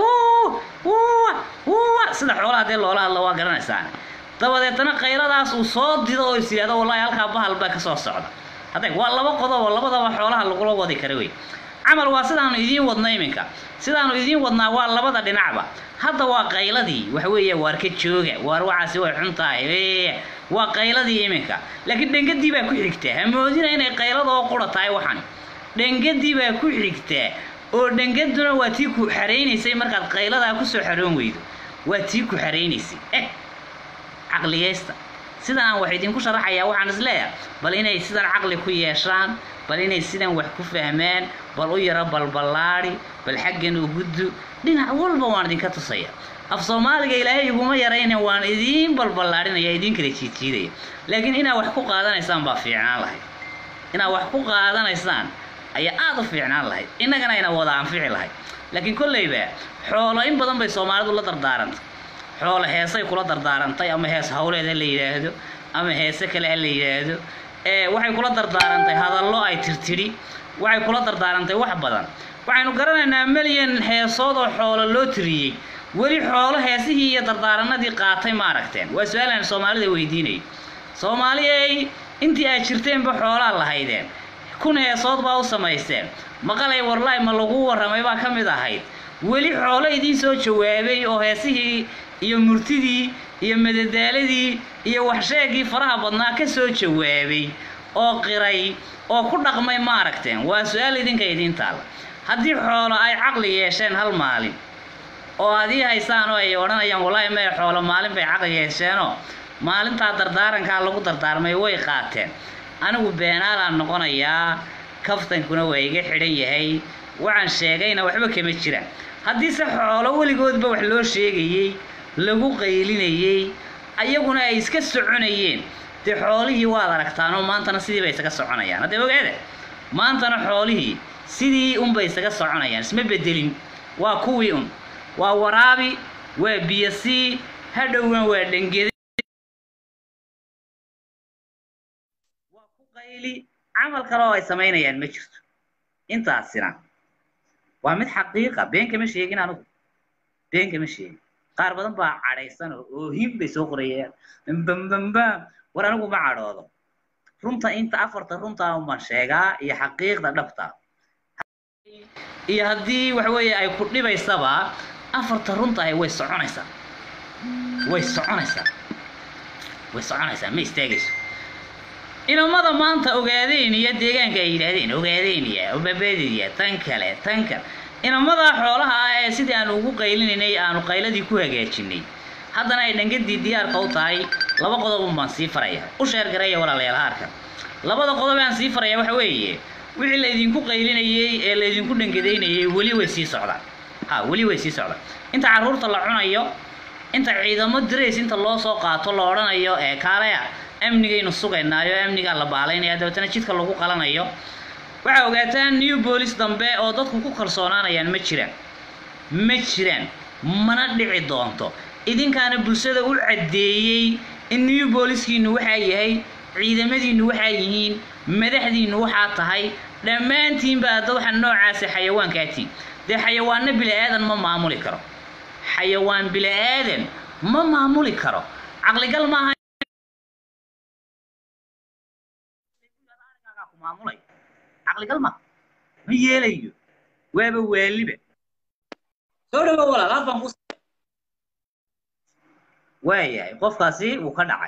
wuwa sida xoolaha dee loola hadlo waa garanaysaan dabadeetana qayladaas uu soo dido oo is yidhahdo wallaahi halkaa bahal baa ka soo socda hadda waa laba qodob oo labadaba xoolaha lagula wadi kara wey camal waa sidaanu idiin wadna iminka sidaanu idiin wadnaa waa labada dhinacba hadda waa qayladii waxa weeye waar ka jooga waar wacaasi way xun tahay waa qayladii iminka laakiin dhangadii baa ku xigtaa hamoodina inay qaylada oo qura tahay waxaan dhangadii baa ku xigtaa oo dhangaduna waa tii ku xareynaysay markaad qayladaa kusoo xaroon weydo waa tii ku xareynaysay eh caqliyeysta sidan aan wax idinku sharaxayaa waxaan isleeyahay bal inay sidan caqli ku yeeshaan bal inay sidan wax ku fahmaan bal u yara balbalaari bal xaggan u guddu dhinac walba waan idinka tusaya af Soomaaliga Ilaahay iguma yarayna waan idin balbalaarinaya idin kala jiijiidaya laakiin inaa wax ku qaadanaysaan baa fiicnaan lahayd inaa wax ku qaadanaysaan ayaa aad u fiicnaan lahayd innagana ina wada anfici lahayd laakiin kollayba xoolo in badan bay Soomaalidu la dardaarantay xoolo heesay kula dardaarantay ama hees hawleed la yiraahdo ama heese kale la yiraahdo ee waxay kula dardaarantay hadallo ay tirtiri waxay kula dardaarantay wax badan waxaanu garanaynaa milyan heesood oo xoolo loo tiriyay weli xoolo heesihii iyo dardaaranadii qaatay ma aragteen waa su'aalan Soomaalida weydiinay Soomaaliyay intii ay jirteenba xoolaha lahaydeen kun heesood baa u samaysteen maqalay warlay ma lagu waramay baa kamid ahayd weli xoolo idin soo jawaabay oo heesihii iyo murtidii iyo madadaaladii iyo wax sheegii faraha badnaa ka soo jawaabay oo qiray oo ku dhaqmay ma aragteen waa su'aal idinka idin taal haddii xoolo ay caqli yeesheen hal maalin oo adii haysaan oo ay oranayaan wallahi ma xoolo maalin bay caqli yeesheenoo maalinta dardaaranka lagu dardaarmay way qaateen anigu beenaalaan noqonayaa kaftankuna waa iga xidhan yahay waxaan sheegayna waxba kama jiraan haddii se xoolo weligoodba wax loo sheegayay lagu qaylinayay ayaguna ay iska soconayeen dee xoolihii waad aragtaan oo maantana sidii bay isaga soconayaan haddee ogaada maantana xoolihii sidii unbay isaga soconayaan isma bedelin waa kuwii un waa waraabi waa biyasii hadhowna waa dhangede waa ku qayli camal kale oo ay samaynayaan ma jirto intaasina waa mid xaqiiqa been kama sheegin anigu been kama sheegin qaar badan baa cadhaysan oo him bay soo qorayaan bambamba war anigu ma cadhoodo runta inta afarta runta uma sheegaa iyo xaqiiqda dhabta iyo haddii wax weeye ay ku dhibaysaba afarta runta ay way soconaysaa way soconaysaa way soconaysaa ma istaagayso inamada maanta ogaadeen iyo deegaanka ay yiraahdeen ogaadeen iyo obabeediya tan kale tan kale inamada xoolaha ah ee sidii aan ugu qaylinay aanu qayladii ku hagaajinay haddana ay dhangadii diyaarka u tahay laba qodob baan sii faraya u sheer gareeyo walaalayaal harka labada qodob aan sii faraya waxa weeye wixii la idinku qaylinayay ee la idinku dhangadeynayay wali way sii socdaan ha wali way sii socdaan inta caruurta la cunayo inta ciidamo direys inta loo soo qaato la oranayo ee kaalaya amnigaynu sugaynaayo amniga la baalaynayo dabeetana jidka lagu qalanayo waxa ogaataan new police dambe oo dadku ku kalsoonaanayaan ma jiraan ma jiraan mana dhici doonto idinkaana bulshada u cadeeyay in new police-kiinu waxa yahay ciidamadiinu waxa yihiin madaxdiinu waxa tahay dhammaantiin baa dad waxa noocaas xayawaankaati de xayawaanna bilaadan ma maamuli karo xayawaan bilaadan ma maamuli karo aqli gal ma maamulay aqli gal ma ma yeelayo waaba waaliba soo dhawo walaal baan ku waayahay qofkaasi uu ka dhacay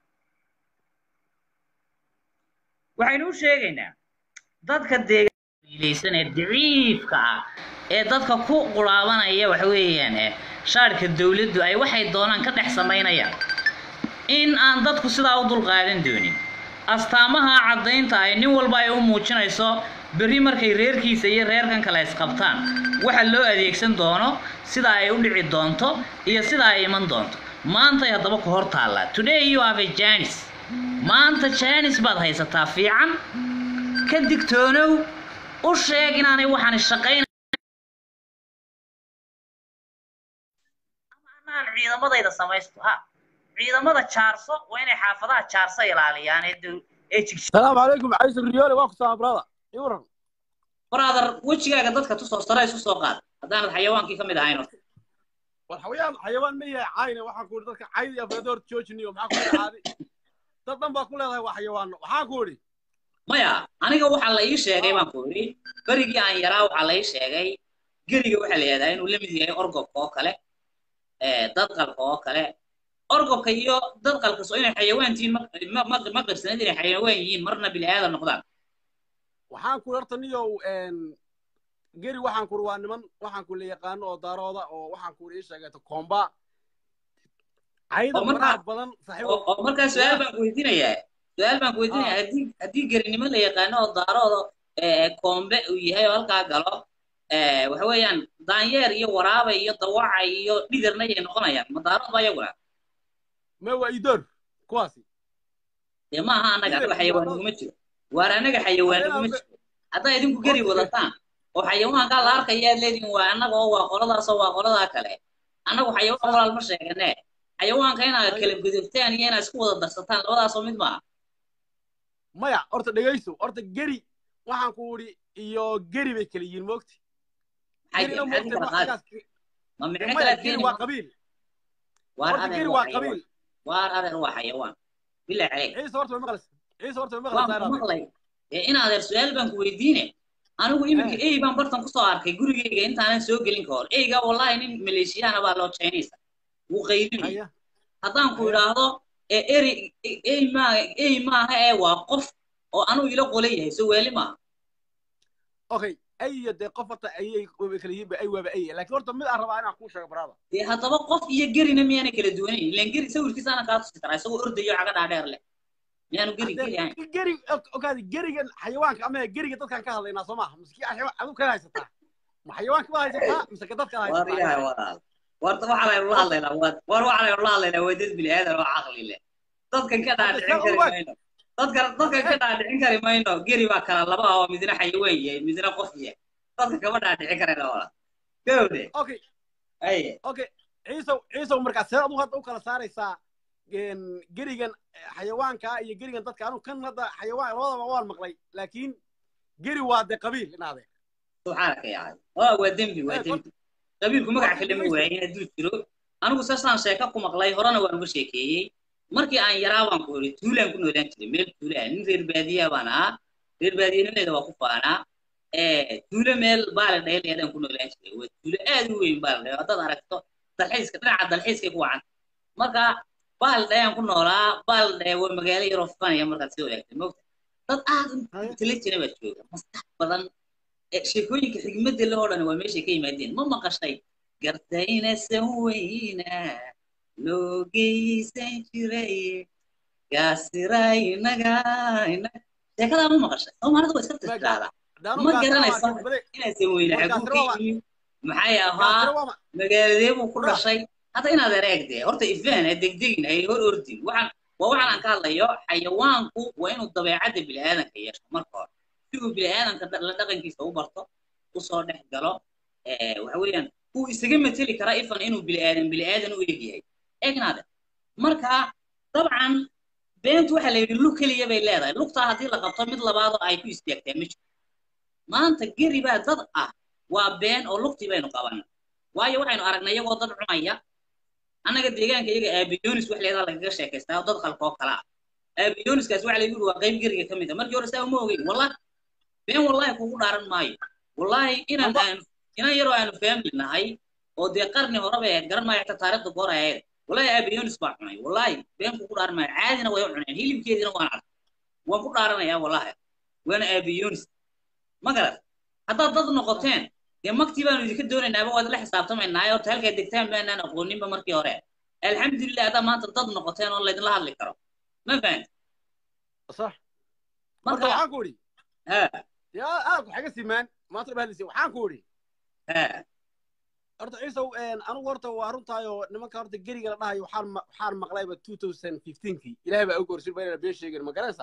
waxaynu u sheegaynaa dadka deegaanaysan ee daciifka ah ee dadka ku qulaabanaya waxa weeyaan ee shaarka dawladdu ay waxay doonaan ka dhex sameynayaan in aan dadku sidaa u dul qaadan doonin astaamaha cadaynta ay nin walba ay u muujinayso bari markay reerkiisa iyo reerkan kale isqabtaan waxa loo adeegsan doono sida ay u dhici doonto iyo sida ay iman doonto maanta ay hadaba ku hor taala today you have a chance maanta chance baad haysataa fiican ka digtoonow u sheeg inaanay waxaan shaqayn ciidamadayda samaysto ha ciidamada jaarso waa inay xaafadaha jaarso ilaaliyaan ee dow ee jig السلام عليكم عايز الريال واكو سلام برادا يورن brother wajigaaga dadka tusoo sare isu soo qaad haddaanad xayawaankii ka mid ahayno والحيوان حيوان مية عاينة waxaan ku dadka cayd iyo afradoor joojiniyo maxaa ku caadi dad dhan baa ku leedahay wax xayawaan waxaan ku iri maya aniga waxa la ii sheegay baan ku iri garigii aan yaraa waxa la ii sheegay gariga waxa la yiraahdaa inuu la mid yahay orgobka oo kale ee dadqalka oo kale orgobka iyo dadqalka soo inay xayawaantiin ma ma ma qarsanad inay xayawaan yihiin marna bil aadan noqdaan waxaan ku yartaniyo een gari waxaan ku waa niman waxaan ku leeyaqaan oo daarooda oo waxaan ku ii sheegay komba ayda markaa badan saaxiib oo markaa su'aal baan ku weydiinayaa su'aal baan ku weydiinayaa hadii hadii garinimo la yaqaan oo daarooda ee kombe uu yahay oo halka galo ee waxa weeyaan daanyeer iyo waraaba iyo dawaca iyo dhidirna ay noqonayaan ma daarood baa yaguna ma waa idor kuwaasi ee ma aha anaga anaga xayawaan kuma jiro waar anaga xayawaan kuma jiro hadda idinku gari wadataan oo xayawaanka la arkaya leedin waa anaga oo waa qoladaas oo waa qolada kale anagu xayawaan walaal ma sheeganee xayawaanka inaa kala gudubtaan iyo inaa isku wada darsataan labadaas oo mid ma maya horta dhageyso horta gari waxaan ku uri iyo gari bay kala yihiin moogti ma micno kala gari waa qabiil waar gari waa qabiil waar adeer waa xayawaan bilaa calayk ciise horta ma maqlas ciise horta ma maqlas maqlay ee in adeer su'aal baan ku weydiine anigu iminka ey baan bartan kusoo arkay gurigeyga intaanan soo gelin ka hor eyga wallahi nin maleeshiyana baa loo jeenaysa wuu qaydinaya haddaan ku idhaahdo ee eri ey maa ey maaha ee waa qof oo anigu ila qolay yahay soo weeli maaha okay ay de qof hata ayay kala yihiin ay waaba ay laakiin horta mid aan rabaa inaan kuu sheego brada dee haddaba qof iyo gerina miyaanay kala duwanayn ilaan geri sawirkiisa ana kaa tusi karaa isagoo ordayo caga dhaadheer leh miyaanu geri geri ahayn geri okaadi gerigan xayawaanka ama geriga dadkaan ka hadlaynaa soo maaha miski adu ka haysataa ma xayawaanka ma haysataa mise ka dadka haysataa war yahay walaal warta waxa la ula hadlaynaa war war waxa la ula hadlaynaa waa dad bini aadan oo caqli leh dadkan ka dhaadhicin kari mayno dadkan dadkan ka dhaadhicin kari mayno geri baa kala laba oo midna xayawaan yahay midna qof yahay dadka kama dhaadhicin karayna walaal gawde okay ay okay ciiso ciiso markaa see adu hadda u kala saaraysaa gerigan xayawaanka iyo gerigan dadka anu kan hadda xayawaan labadaba waan maqlay laakiin geri waa de qabiil inaade subxaanaka yaa waa waa dembi waa dembi qabiilku magac kale ma waayay hadduu jiro anigu saasaan sheeka ku maqlay horena waan uga sheekeeyey markii aan yaraa baan ku iri tuulaan ku noolaan jiray meel tuulaa nin reer baadiya baan ahaa reer baadiyanimeeda waa ku faanaa ee tuulo meel baala dheeleedaan ku noolaan jiray waa tuulo aad u weyn baala dheel haddaad aragto dalxiiska dhinaca dalxiiskay ku wacan marka baal dhayaan ku noolaa baal dhay waa magaalo yaroo fanaya markaad soo eegtay moogta dad aad intelligent baa jooga maskax badan sheekooyinka xigmadda loo dhan waa meeshay ka yimaadeen ma maqashay gartayna saweyna loo geysan jiray gaasiray nagayna sheekadaa ma maqashay soomaalida waa iska tirtiraadaa ma garanaysa inaa saweyna xaguukii maxay ahaa magaaladee buu ku dhashay هذا إنا ذريك ده هرت إفان الدقدقين هي هو أردن وعن وعن عن كله يا حيوانكو وإنه الطبيعة بالآدم كيش مركور شو بالآدم كده لدغن كيس هو برضه وصار ده قالوا وحويان هو استجمع تلي كرائفا إنه بالآدم بالآدم ويجي هاي إيه هذا مركها طبعا بنت واحد اللي يقول كل يبي لا هذا اللقطة هذه لقطة مثل بعض أي كيس تكتم مش ما أنت جري بقى تضع وبين أو لقطة بينه قبلنا واي واحد أرجنا يجوا ضد عمية أنا قد يجان كيجي أبي يونس وحلي هذا اللي قشة كستا وضد خلقه كلا أبي يونس كاس وحلي يقول وقيم جري كم إذا مرجع رسالة موجي والله بين والله يكون دارن ماي والله إن أنا إن يروي أنا فهم لنا هاي ودي قرني وربع قرن ما يحتارد الدكورة هاي والله أبي يونس بعد معي والله بين كون دارن ماي عادي أنا ويعني هي اللي بكيدنا وانا وكون دارن يا والله وأنا أبي يونس ما قال حتى ضد نقطتين يا مكتبان يذكر دون إن أبغى أدلح حسابتهم إن هاي وتهلك الدكتور بين أنا أقولني بمركي وراه الحمد لله هذا ما تنتظر نقطتين والله يدل هذا اللي كرم ما فهمت صح مرة وحاكوري ها يا أكو حاجة سيمان ما تربح لي سي وحاكوري ها أرد عيسى وإن أنا ورطة وأرنت هايو نما كارت الجري قال هاي وحار وحار مقلايبة ألفين وخمستاشر كي إلهي بقى أقول رسول بينا بيش يجر مقرسة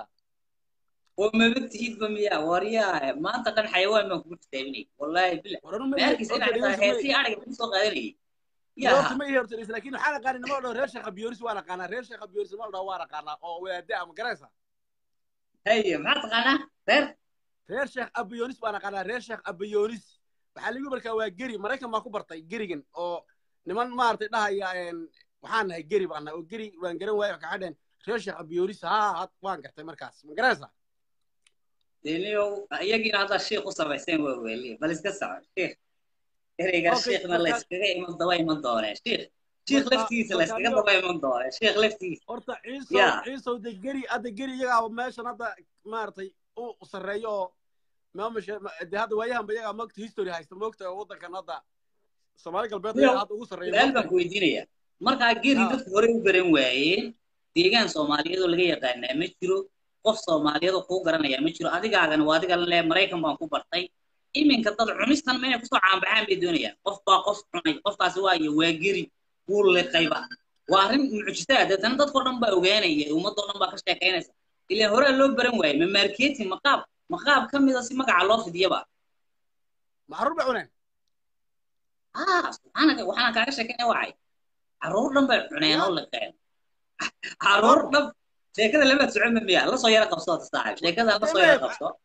وما بتجيب بمية وريا ما أنت كان حيوان ما كنت تبني والله بالله ماركي سنة هي أرجع من سوق غيري يا ما يهرت لكن حاجة قال إنه ما له ريش خبيورس وأنا قانا ريش خبيورس ما له وأنا قانا أو ويا أم جريسة هي ما تقانا غير ريش أبيونس وأنا قانا ريش أبيونس بحال يقول لك waa geri maraykan ma ku bartay gerigan oo niman maartay dhahayaan waxaan nahay geri baan oo geri waan garan waayay ka xadeen reesha abiyooris ha waan gartay markaas ma garanaysaa diniyo ayagina hada sheekh u sameeyeen waa weeli bal iska saac sheekh ereyga sheekhna la iskaga iman daway iman doonaa sheekh sheekh laftiisa la iskaga daway iman doonaa sheekh laftiisa horta ciiso ciiso de geri ada geri iyaga meeshan hadda maartay u sareeyo ما مش هذا وياهم بيجا مقت هيستوري هاي مقت وضع كندا سومالي قلبي هذا وصل رأي قلبك ويدينيا مركا جيري دت هوري وبرين واي ديجان سومالية دول جاي قانا مشرو قف سومالية دول كو قرنا يا مشرو هذا قاعد وادي قال له مريكان بانكو برتاي إيمن كتر عنيستان مين كسر عام بعام بالدنيا قف با قف عناي قف كاسواي وجيري كل قيبة وارم معجزات ده أنا تدخل نبأ وجاني وما تدخل نبأ كشتا كينس اللي هوري لو برين واي من ماركيتي مقاب مقاب كم إذا سمع على الله في ديابا معروف بعونين آه أنا وأنا كعشة كنا وعي عرور لما بعونين ولا كان عرور لما شيء كذا لما تسعون من مياه لا صيرة قبصات الصاحب شيء كذا لا صيرة قبصات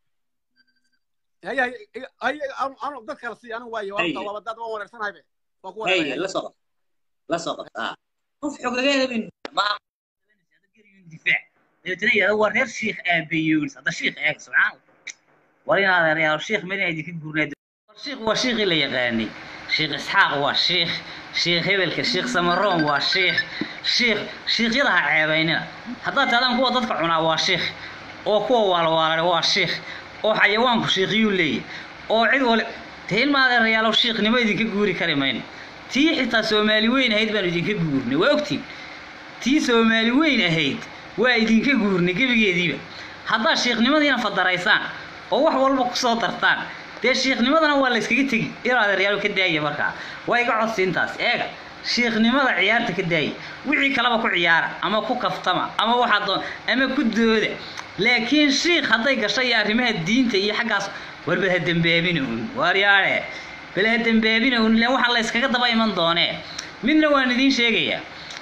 هي هي هي أنا أتذكر سي أنا وياه وأنا والله بدأت أول سنة هاي بقول هي لا صقط لا صقط آه شوف حقوقنا من ما دفاع يتني هو غير شيخ أبيونس هذا شيخ إيه سبحان الله ورينا هذا يا الشيخ من يجي في جورنال الشيخ هو شيخ اللي يغني شيخ إسحاق هو الشيخ شيخ هبل كشيخ سمرون هو الشيخ شيخ شيخ يضع عيبيننا هذا تلام هو ضدك عنا هو الشيخ أو كوا ولا ولا هو الشيخ أو حيوان كشيخ يولي أو عيد ولا تهل ما هذا يا الشيخ نما يجي في جوري كريمين تي حتى سومالي وين هيد بنو يجي في جورني وقتي تي سومالي وين هيد وايدين كجورني كبيجيبه هذا الشيخ نمدينا فدريسان oo wax walba ku soo dartaan de sheeknimadana waa la iskaga tagi iraada riyaal ka daayay marka way iga codsiintaas eega sheeknimada ciyaarta ka daayay wixii kalaba ku ciyaara ama ku kaftama ama waxa doon ama ku dooda laakiin sheekh haday gashay arrimaha diinta iyo xagaas warba dambeebino waaryaale bal dambeebino in waxa la iskaga daba iman doonee midna waan idin sheegaya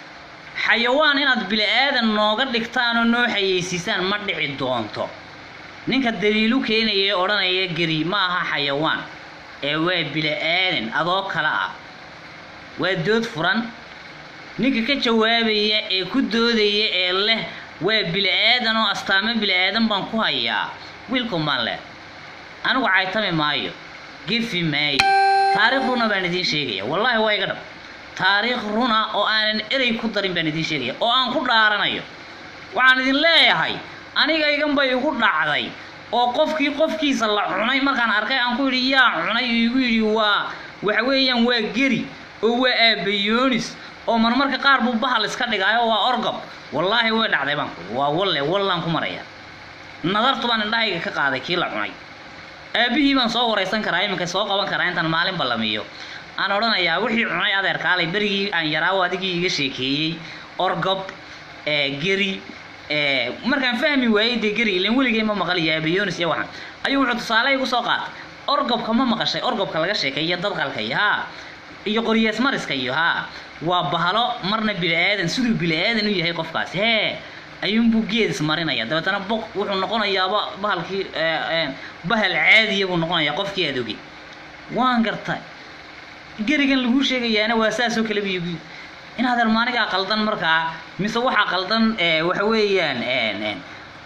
حيوان إن بالآدم نوقر لكتانو نوع حيسيسان مدعي دونتو نينك الدليلو كينا يقولنا يجري معها حيوان إيه بالآدم أضاق لا ودود فرن نينك كجوابي إيه كدودي إيه له وبالآدم وأستعمل بالآدم بانكو هيا ويلكم ماله أنا وعيتمي مايو جيب في ماي تاريخنا بندين شيء والله هو يقدر تاريخ رونا أو أنا إري كدرين بندين شيء أو أنا كل عارنايو وأنا دين لا يا هاي أنا جاي جنب يقول عادي أو قفكي قفكي صلى عني ما كان أركي أنكو لي يا عني يقولي وا وحويا وجري هو أبيونس أو من مرك قارب بحال إسكندر جاي هو أرقب والله هو دعدي بانكو والله والله أنكو مريا نظرت بان الله كقاعدة كيلا عني أبيه من صور يسن كراي من كسوق أو كراي أنت المعلم بلاميو أنا أقولنا يا وحي عني هذا الكالي بري أن يراوا دقيقة شيكي أرقب جري markaan fahmi waayay deegri ileen waligeey ma maqal yahay Beyonce iyo waxan ayuu wuxuu tusaale igu soo qaatay orgobka ma maqashay orgobka laga sheekeeyo dad qalka yaha iyo qoriyees mariska iyo ha waa bahalo marna bilaadan sidoo bilaadan u yahay qofkaas he ayuu buu geedis marinaya dabeetana boq wuxuu noqonayaa bahalkii bahal caadi ah buu noqonayaa qofkii adogi waan gartay garigan lagu sheegayaana waa saas oo kala biyo in هذا المانع قلدان مركا مسوحة قلدان وحويان إن إن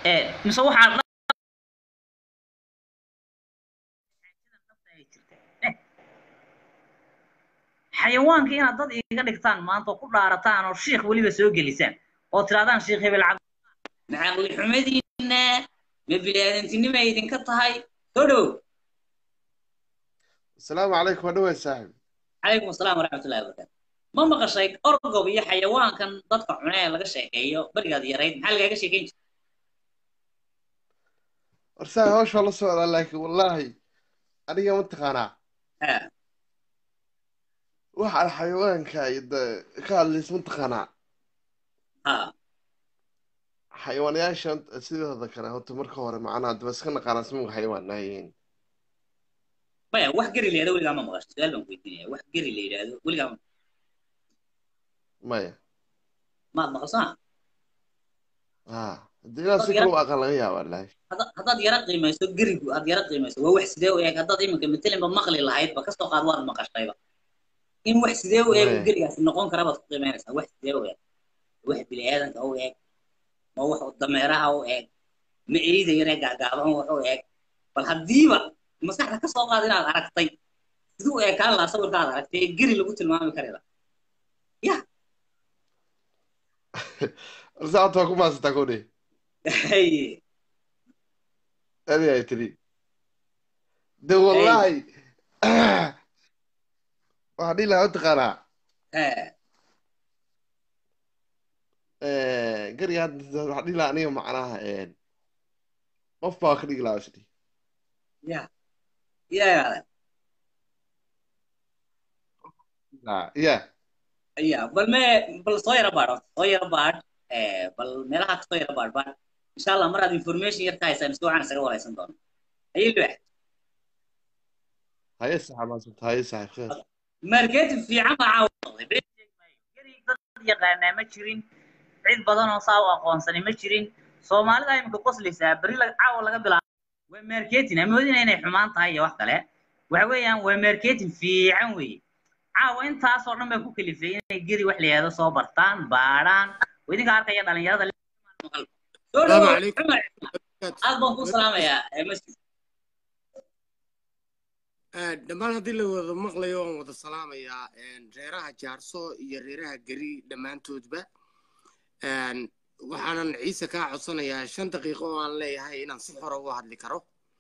مسوحة حيوان كينا ضد يقدر كتان ما أنت كل عرتان والشيخ ولي بسوق لسان أو ترادان شيخ بالعقل مع الحمدينا ببلاد تني ما يدين كتهاي تدو السلام عليكم ودوي الساحب عليكم السلام ورحمة الله وبركاته ما مقشيك أرجو بيا حيوان كان ضدك عناية لقى شيء أيوه برجع يريد حال لقى شيء كينج أرسل هوش والله سؤال لك والله أنا يوم تقنع ها واحد حيوان كايد قال اللي اسمه تقنع ها حيوان يا شنت سيده هذا كان هو تمركور معنا بس كنا قانا اسمه حيوان نايين بيا واحد قري لي هذا ولا ما مقشت قال لهم كويتين واحد قري لي هذا ولا maya maad maqasana ah hadii si kale u aqal laga yaabaa lahay haddaad yara qiimayso gerigu aad yara qiimayso waa wax sidee u eeg haddaad iminka matalinba maqli lahayd ba kasoo qaad waad maqashayba in wax sidee u eeg gerigaasi noqon kara baad ku qiimaynaysaa wax sidee u eeg wax bini'aadanka u eeg ma wax dameeraha u eeg ma eeyda yaree gaagaaban wax u eeg bal haddiiba maskaxda ka soo qaad inaad aragtay siduu eekaan lahaa sawirka aad aragtay ee geri lagu tilmaami karayda ya saacad waa ku maasantaa kodhe adi ay tiri de wallahi waxaan dhihi lahaa utaqaanaa gariga hadda waxaan dhihi lahaa aniga macnaha qof baa ka dhigi lahaa isdhi ya ya ya ya bal me bal soo yara baadh soo yara baadh bal meelaha kasoo yara baadh baadh insha allah mar aad information yar ka haysaan si wacan isaga waraysan doono ayay loo haye saxa maasanta haye saxa kheer marketing fiican baa caawday gariig dad yaqaanaa ma jirin cid badan oo saa u aqoonsani ma jirin soomaalida imika qoslaysaa beri caawa laga bilaabo waa marketing amoodina inay xumaan tahay iyo wax kale waxa weeyaan waa marketing fiican weeye caawa intaasoo dhan bay ku kalifay inay geri wax la yidhaahdo soo bartaan baadhaan idinka arkaya dhalinyarada السلام عليكم aad baan ku salaamayaa masjid dhammaan haddii la wada maqlayo waan wada salaamayaa reeraha jaarso iyo reeraha geri dhammaantoodba waxaanan ciise kaa codsanayaa shan daqiiqo oo aan leeyahay inaan si xora uga hadli karo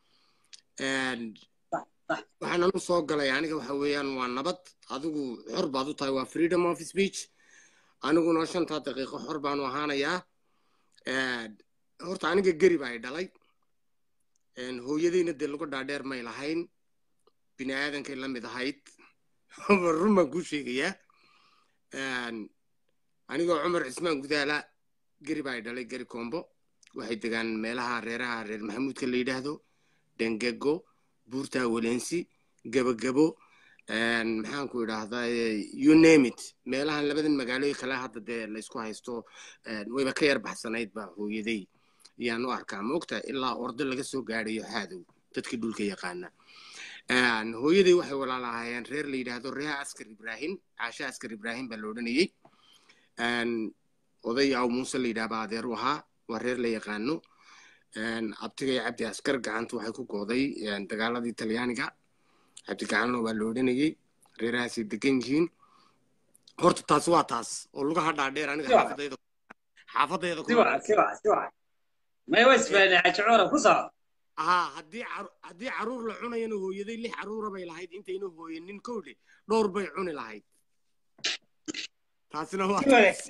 waxaanan u soo galay aniga waxa weeyaan waa nabad adigu xor baad u tahay waa freedom of speech aniguna shantaa daqiiqo xor baanu ahaanayaa horta aniga geri baa i dhalay hooyadayna dee lagu dhaadheer may lahayn bini aadankay la mid ahayd run baan kuu sheegayaa anigoo cumar cismaan gudaala geri baa i dhalay geri kombo waxay degaan meelaha reeraha reer maxamuudka la yidhaahdo dengego buurta waleensi gabagabo maxaan ku idhaahdaa you name it meelahan labadan magaalooyin kale hadda dee laysku haysto wayba ka yar baxsanayd baa hooyaday ayaan u arkaa moogta ilaa ordo laga soo gaadhayo xaadow dadkii dhulka yaqaana hooyaday waxay walaalahaayeen reer la yidhaahdo reeha askar ibraahim caasha askar ibraahim baa la odhanayey oday aw muuse la yidhaha baa adeer u ahaa waa reer la yaqaano abtigay cabdi askar gacanta waxay ku gooday dagaaladii talyaaniga cabdi gacanno waa la odhanayey reerahaasay degan yihiin horta taas waa taas oo lugaha dhaadheer aniga xaafadayda xaafadayda may wasfaade xajuura ku soo ها هدي عر هدي عرور لعنا ينو هو يدي اللي عرورة بيلاهيد أنت ينو هو ينين كودي دور بيعون لاهيد تاسنا هو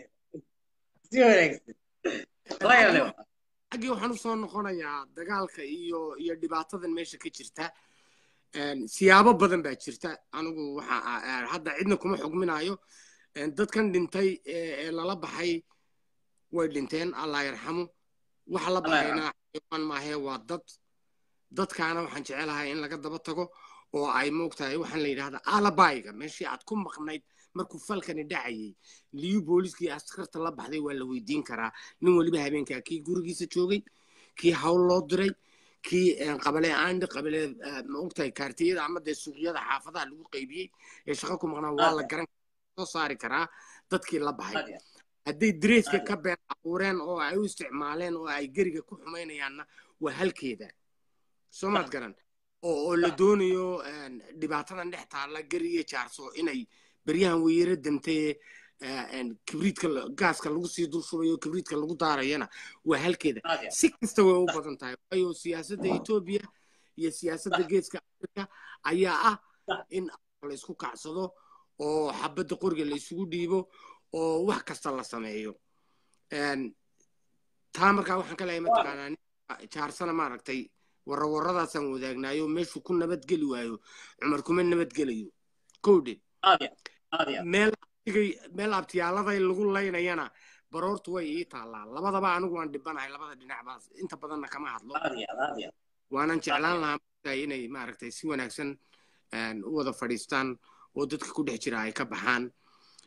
طيب أجي وحنو صار نقولنا يا دجالك إيو يا دبعت هذا المشي كتيرته سيابة بدن بتشيرته أنا جو هذا عندنا كم حكمنا أيو دت كان دنتي لا بحي ودنتين الله يرحمه وحلا بحينا يوم ما هي وضد dadkaana waxaan jecelahay in laga daba tago oo ay moogtahay waxaan la yiraahdaa alabayga meeshii aad ku maqnayd markuu falkani dhacayay liyu booliskii askarta la baxday waa la weydiin karaa nin waliba habeenka kii gurigiisa joogay kii hawl loo diray kii qabale aandi qabale moogtahay kaartiyada ama de suuqyada xaafadaha lagu qaybiyay ee shaqo ku maqnaa waa la garan soo saari karaa dadkii la baxay hadday dreeska ka been abuureen oo ay u isticmaaleen oo ay gariga ku xumaynayaanna waa halkeeda سمعت كران أو اللي دونيو دبعتنا نحت على قرية شارسو إني بريان ويرد أنت ان كبريت كل غاز كل لغسي دول شوية كبريت كل لغو دارينا وهل كده سك استوى وبطن تاي أيو سياسة إثيوبيا هي سياسة جيتس كأمريكا أيا آه إن الله يسكو كعصده أو حبة قرق اللي يسكو ديبو أو واحد كستلا سمعيو ان تامر كا وحن كلا يمتقانا شارسنا ما ركتي ورا ورا سان وداغنايو ميشو كو نبدغلي وايو عمركم نبدغليو كودي اديا اديا مeel meel abtiyaalada lagu leynayana baroortu way ii taalaa labadaba anigu waan dhibanahay labada dhinac baas inta badanna kama hadlo اديا اديا waanan jeclaan lahaa inay maaragtay si wanaagsan u wada fadhiistaan oo dadka ku dhex jira ay ka baxaan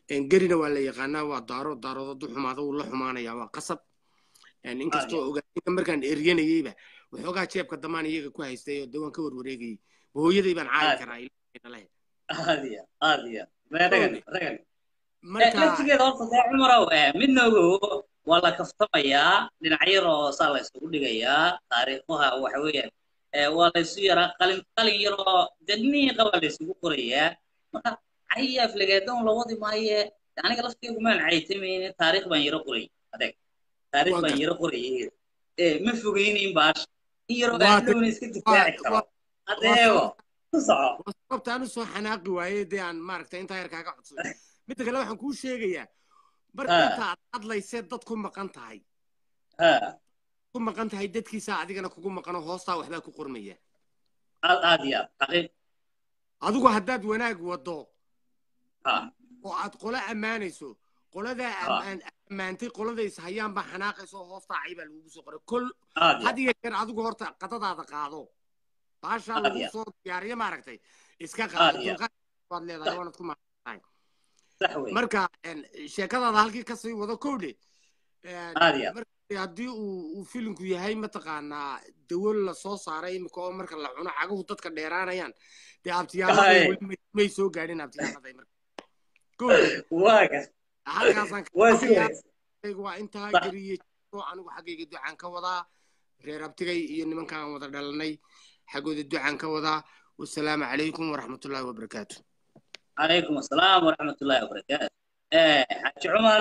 إن قرينا ولا يقانا ودارو دارو ضد حماده ولا حمانا يا وقصب يعني إن كستو وقاعد مركان إرينا يبا وحوجا شيب كدمان يجي كويس تيو دوان كور وريجي وهو يدي بان عاي كراي له هذه هذه ما رجل رجل مركا laftigeeda horta dee cumarow midna ogow waa la kaftamayaa dhinacyaroo saa la isugu dhigayaa taariikhaha waxa weeyaan waa la isu yaraa qalin qalin yaroo degniiqa waa la isugu qorayaa marka cayaaf lageedoon la wadi maaye aniga laftigeegu maan caytamayne taariikh baan yaro qoray adeeg taariikh baan yaro qorayay ma fogeynin baash in yaroo aadowna iska difaaci karo adeego ku soco sababta aanu soo xanaaqi waayey dee aan maaragtay intaa yar kaaga codsaday midda kale waxaan kuu sheegayaa marka intaad hadlaysee dad ku maqan tahay ku maqan tahay dadkiisa adigana kugu maqano hoostaa waxbaa ku qormaya aad aad iyo aad adigu haddaad wanaag wado oo aad qolo ammaanayso qoladaa ammaantay qolada is hayaan baa xanaaqayso hoostaa caybaa lagugu soo qoray kol had iyo jeer adigu horta qadadaada qaado baashaa lagu soo diyaariyo maaragtay iska qaado dulqaad baad leedahay waanad ku maqan marka sheekadaada halkii ka sii wado kowdhe haddii uu filimku yahay mataqaanaa dawol la soo saaray imika oo marka la cuno caguhu dadka dheeraanayaan dee abtiyaaladay may soo gaadhin abtiyaaladay marka halkaasaan waa intaa geliyey anigu xaggayga ducaan ka wadaa reer abtigay iyo nimankaan wada dhalanay xaggooda ducaan ka wadaa wasalaamu calaykum waraxmatullaahi wabarakaatu عليكم السلام ورحمة الله وبركاته. إيه حاج عمر.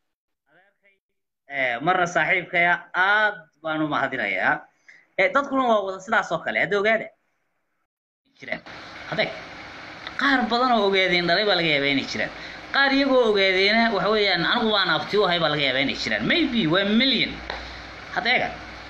إيه مرة صاحبك يا آد بانو ما هدينا يا. إيه تدخلون وصلا سوكالي هذا وقاعد. شرين. هذاك. قار بدنا وقاعدين دليل بالجاي بين الشرين. قار يجوا وقاعدين وحوي أن أنا وانا أفتيو هاي بالجاي بين الشرين. maybe one million. هذاك.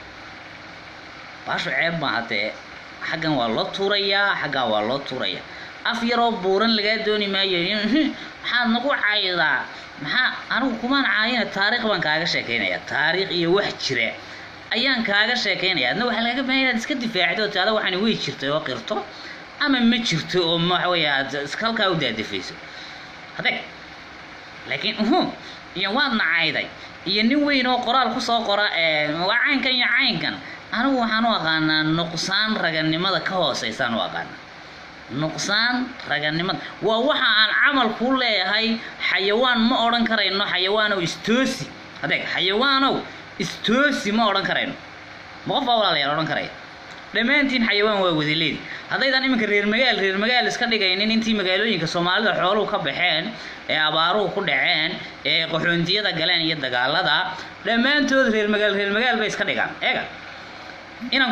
باش عيب ما هذا. حاجة والله توريا حاجة والله توريا. afyaroo buuran laga dooni maayo maxaad nagu caydaa maxaa anigu kumaan caayina taariikh baan kaaga sheekeynayaa taariikh iyo wax jira ayaan kaaga sheekeynayaa adna waxa laga baahan inaad iska difaacdo taada waxaan way jirtay oo qirto ama ma jirto oo waxa weeye aad iskalkaa u daadifayso hadeeg laakiin uhu iyo waad nacayday iyo nin weyn oo qoraal ku soo qora ee waa caynkan iyo caynkan anigu waxaan u aqaanaa nuqsaan raganimada ka hooseysaan u aqaanaa nuqsaan raganimada waa waxa aan camal ku leeyahay xayawaan ma oran karayno xayawaanow istoosi adeeg xayawaanow istoosi ma oran karayno ma qof walaalayaal oran karaya dhammaantiin xayawaan waa wadileed haddaydan iminka reer magaal reer magaal iska dhigaynin intii magaalooyinka soomaalida xooluhu ka baxeen ee abaaruhu ku dhaceen ee qaxoontiyada galeen iyo dagaalada dhammaantood reer magaal reer magaal bay iska dhigaan eega inaan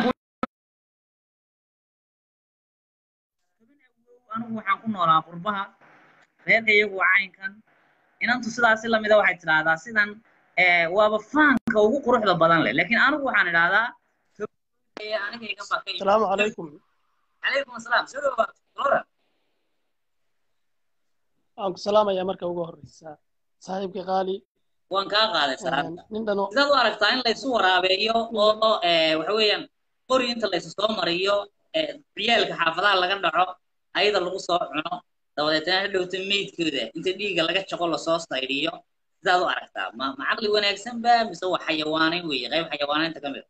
anigu waxaan ku noolaa qurbaha reerka iyagu caynkan inantu sidaasi lamida waxay tidhaahdaa sidan waaba faanka ugu quruxda badan leh laakiin anigu waxaan idhaahdaa السلام عليكم. عليكم السلام. شو لورا؟ أنكم سلام يا مركب وجوه الرئيس. صاحبك غالي. وان كان غالي سلام. نندنو. إذا دوارك تاين ليس صورة بيو أو وحويا قري أنت ليس صور مريو ريالك حافظة على جنبه أيضا القصة عنو. لو تنهي لو تميت كده أنت ديجا لقيت شغل صوص تايريو. إذا دوارك تا ما معقل وانا أقسم بقى مسوي حيواني ويغيب حيواني أنت كمل.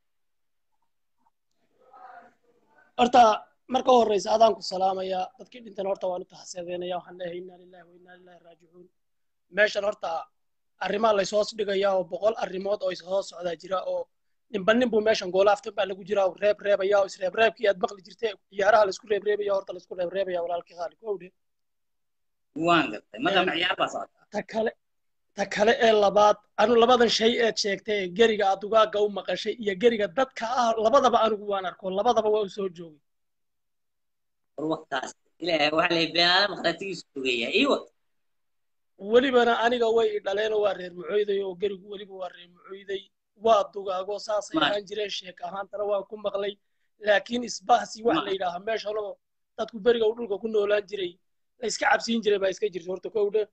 horta marka horeysa adaan ku salaamaya dadkii dhintan horta waan u tahasaadeynaya waxaan leeyahay inna lillahi wa inna ilaihi raaji'uun meeshan horta arrimaha la soo dhigaya oo boqol arrimood oo soo socda jira oo ninba ninbu meeshan goolaafta baa lagu jira oo reeb reebaya oo isreeb reebkii aad maqli jirtay ciyaaraha la isku reeb reebaya horta la isku reeb reebaya walaalkii qaali koowde waan gartay madam ciyaar baa socota ta kale ta kale ee labaad anu labadan shay ee sheegtay gariga aad ugaaga u maqashay iyo gariga dadka ah labadaba anigu waan arko labadaba waa u soo joogay waqtaas ilaahay waxa lay beenaada maqratigiisu sugaya iyo walibana aniga way dhaleen waa reer mucooyday oo garigu waliba waa reer mucooyday waa dugaago saasay aan jireen sheek ahaantana waan ku maqlay laakiin isbaahsi wax la yidhaaha meesha loo dadku beriga u dhulka ku noolaan jiray la iska cabsiin jiray baa iska jirta horta kowdha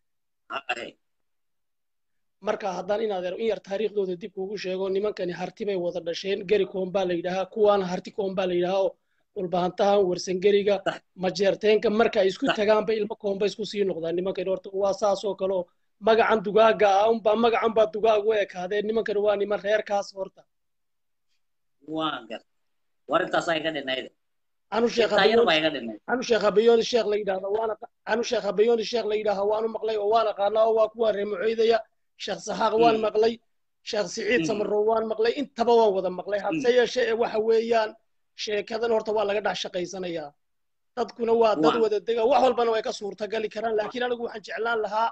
marka haddaan inaad in yar taariikhdooda dib kuugu sheego nimankani harti bay wada dhasheen gari koon baa la yidhaahaa kuwaana harti koon baa la yidhaahaa dhulbahantahan warsangeriga majeerteenka marka ay isku tagaanba ilmo koomba isku sii noqdaan nimankan horta waa saas oo kale oo magacan dugaaga ah unbaa magacan baa dugaag u ekaadeen nimankan waa niman reerkaas horta waan gar warintaas ay ka dhinayde anu sheekh anu sheekh abayooni sheekh la yidhaahdo waana anu sheekh abayooni sheekh la yidhaahdo waanu maqlay oo waana qaanaa oo waa kuwa reer muciidaya sheekh saxaaq waan maqlay sheekh siciid samarro waan maqlay intaba waan wada maqlay hase yeeshee waxa weeyaan sheekadan horta waa laga dhex shaqaysanayaa dadkuna waa dad wada dega wax walbana way ka suurtagali karaan laakiin anigu waxaan jeclaan lahaa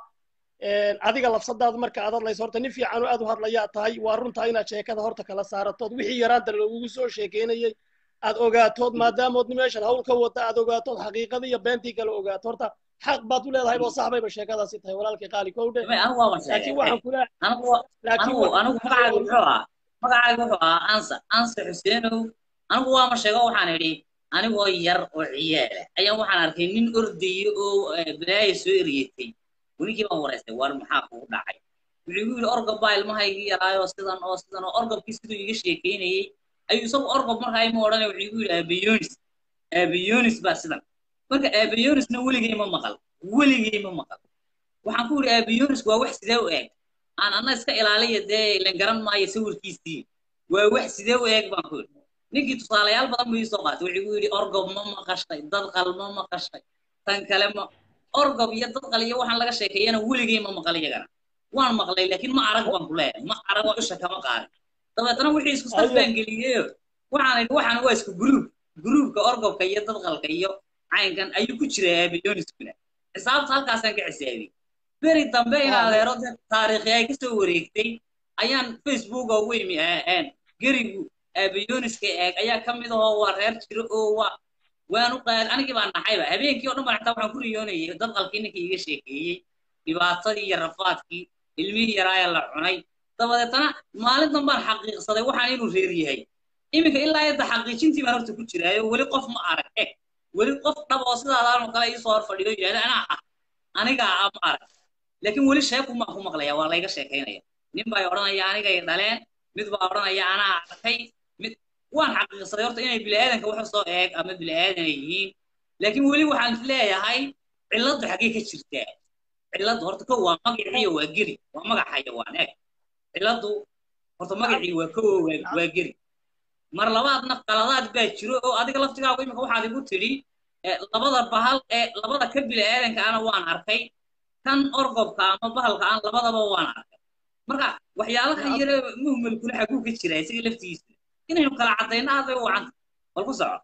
adiga lafsadaada marka aad hadlayso horta nin fiican oo aad u hadlayaa tahay waa runtaa inaad sheekada horta kala saaratood wixii yaraanta lagugu soo sheekeynayay aad ogaatood maadaamood meeshan hawl ka wada aad ogaatood xaqiiqadii iyo beentii kala ogaato horta xaq baad u leedahay oo sax bayba sheekadaasi tahay walaalkii qaali kowdhe laakiin waxaan kula anigu anigu magacaaga wuxuu ahaa magacaaga wuxuu ahaa ansa ansa xuseenow anigu waama sheego waxaan idhi anigoo yar oo ciyaala ayaan waxaan arkay nin ordayo oo balaaya soo eriyatay welinkii baan waraystay war maxaa kugu dhacay wuxuu igu yidhi orgob baa ilmahaygii yaraayo sidan oo sidan oo orgobkii siduu iga sheekeynayey ayuu isagu orgob markaa ima odhanay wuxuu igu yidhi aabayonis aabayonis baa sidan marka aabayonisna weligay ma maqal weligay ma maqal waxaan ku yidhi aabayonis waa wax sidee u eeg aan anna iska ilaaliya dee ilan garan maayo sawirkiisii waa wax sidee u eeg baan ku yidhi ninkii tusaalayaal badan buu ii soo qaatay wuxuu igu yidhi orgob ma maqashay dadqal ma maqashay tan kale ma orgob iyo dadqal iyo waxaan laga sheekeeyana weligay ma maqal iyagana waan maqlay laakiin ma arag baan ku leeyahay ma arag oo isha kama qaadin dabeetana wixii isku safbaan geliyeyo waxaan idhi waxaan waa isku gruub gruubka orgobka iyo dadqalka iyo caynkan ayuu ku jiray aabayoniskuna xisaabta halkaasaan ka xisaabiyey beri dambe in adeero taariikhi ay kasoo wareegtay ayaan facebook ugu imi gerigu aabayoniska eeg ayaa ka mid ahoo waa reer jiro oo waa waanu qaad anigii baan naxayba habeenkii oo dhan baan xataa waxaan ku riyoonayay dadqalkii ninkii iga sheekeeyey dhibaatadii iyo rafaadkii ilmihii yaraaya la cunay dabadeetana maalin dambaan xaqiiqsaday waxaan inuu reer yahay iminka ilaa yadda xaqiijintii baan horta ku jiraayo weli qof ma arag eg weli qof dhab oo sidaadaanoo kale ii soo hor fadhiyo yidhahda anaa ah anigaa ah ma arag laakiin weli sheekumaan ku maqlaya waa layga sheekaynaya nin baa odhanaya anigay dhaleen mid baa odhanaya anaa arkay mid waan xaqiiqsaday horta inay bini'aadanka wax soo eeg ama bini'aadan yihiin laakiin weli waxaan leeyahay cilladdu xaggee ka jirtaa cilladdu horta kow waa magaciiyo waa geli waa magac xayawaan eeg cilladdu horta magacii waa kow waa geli mar labaadna qaladaad baa jiro oo adiga laftigaagu imika waxaad igu tidhi labada bahal ee labada ka bini'aadanka ana waan arkay kan orgobka ama bahalka aan labadaba waan arkay marka waxyaalaha yare muhmalkuna xaguu ka jira isaga laftigiisa inaynu kala caddayno aad bay u wacanta bal ku soco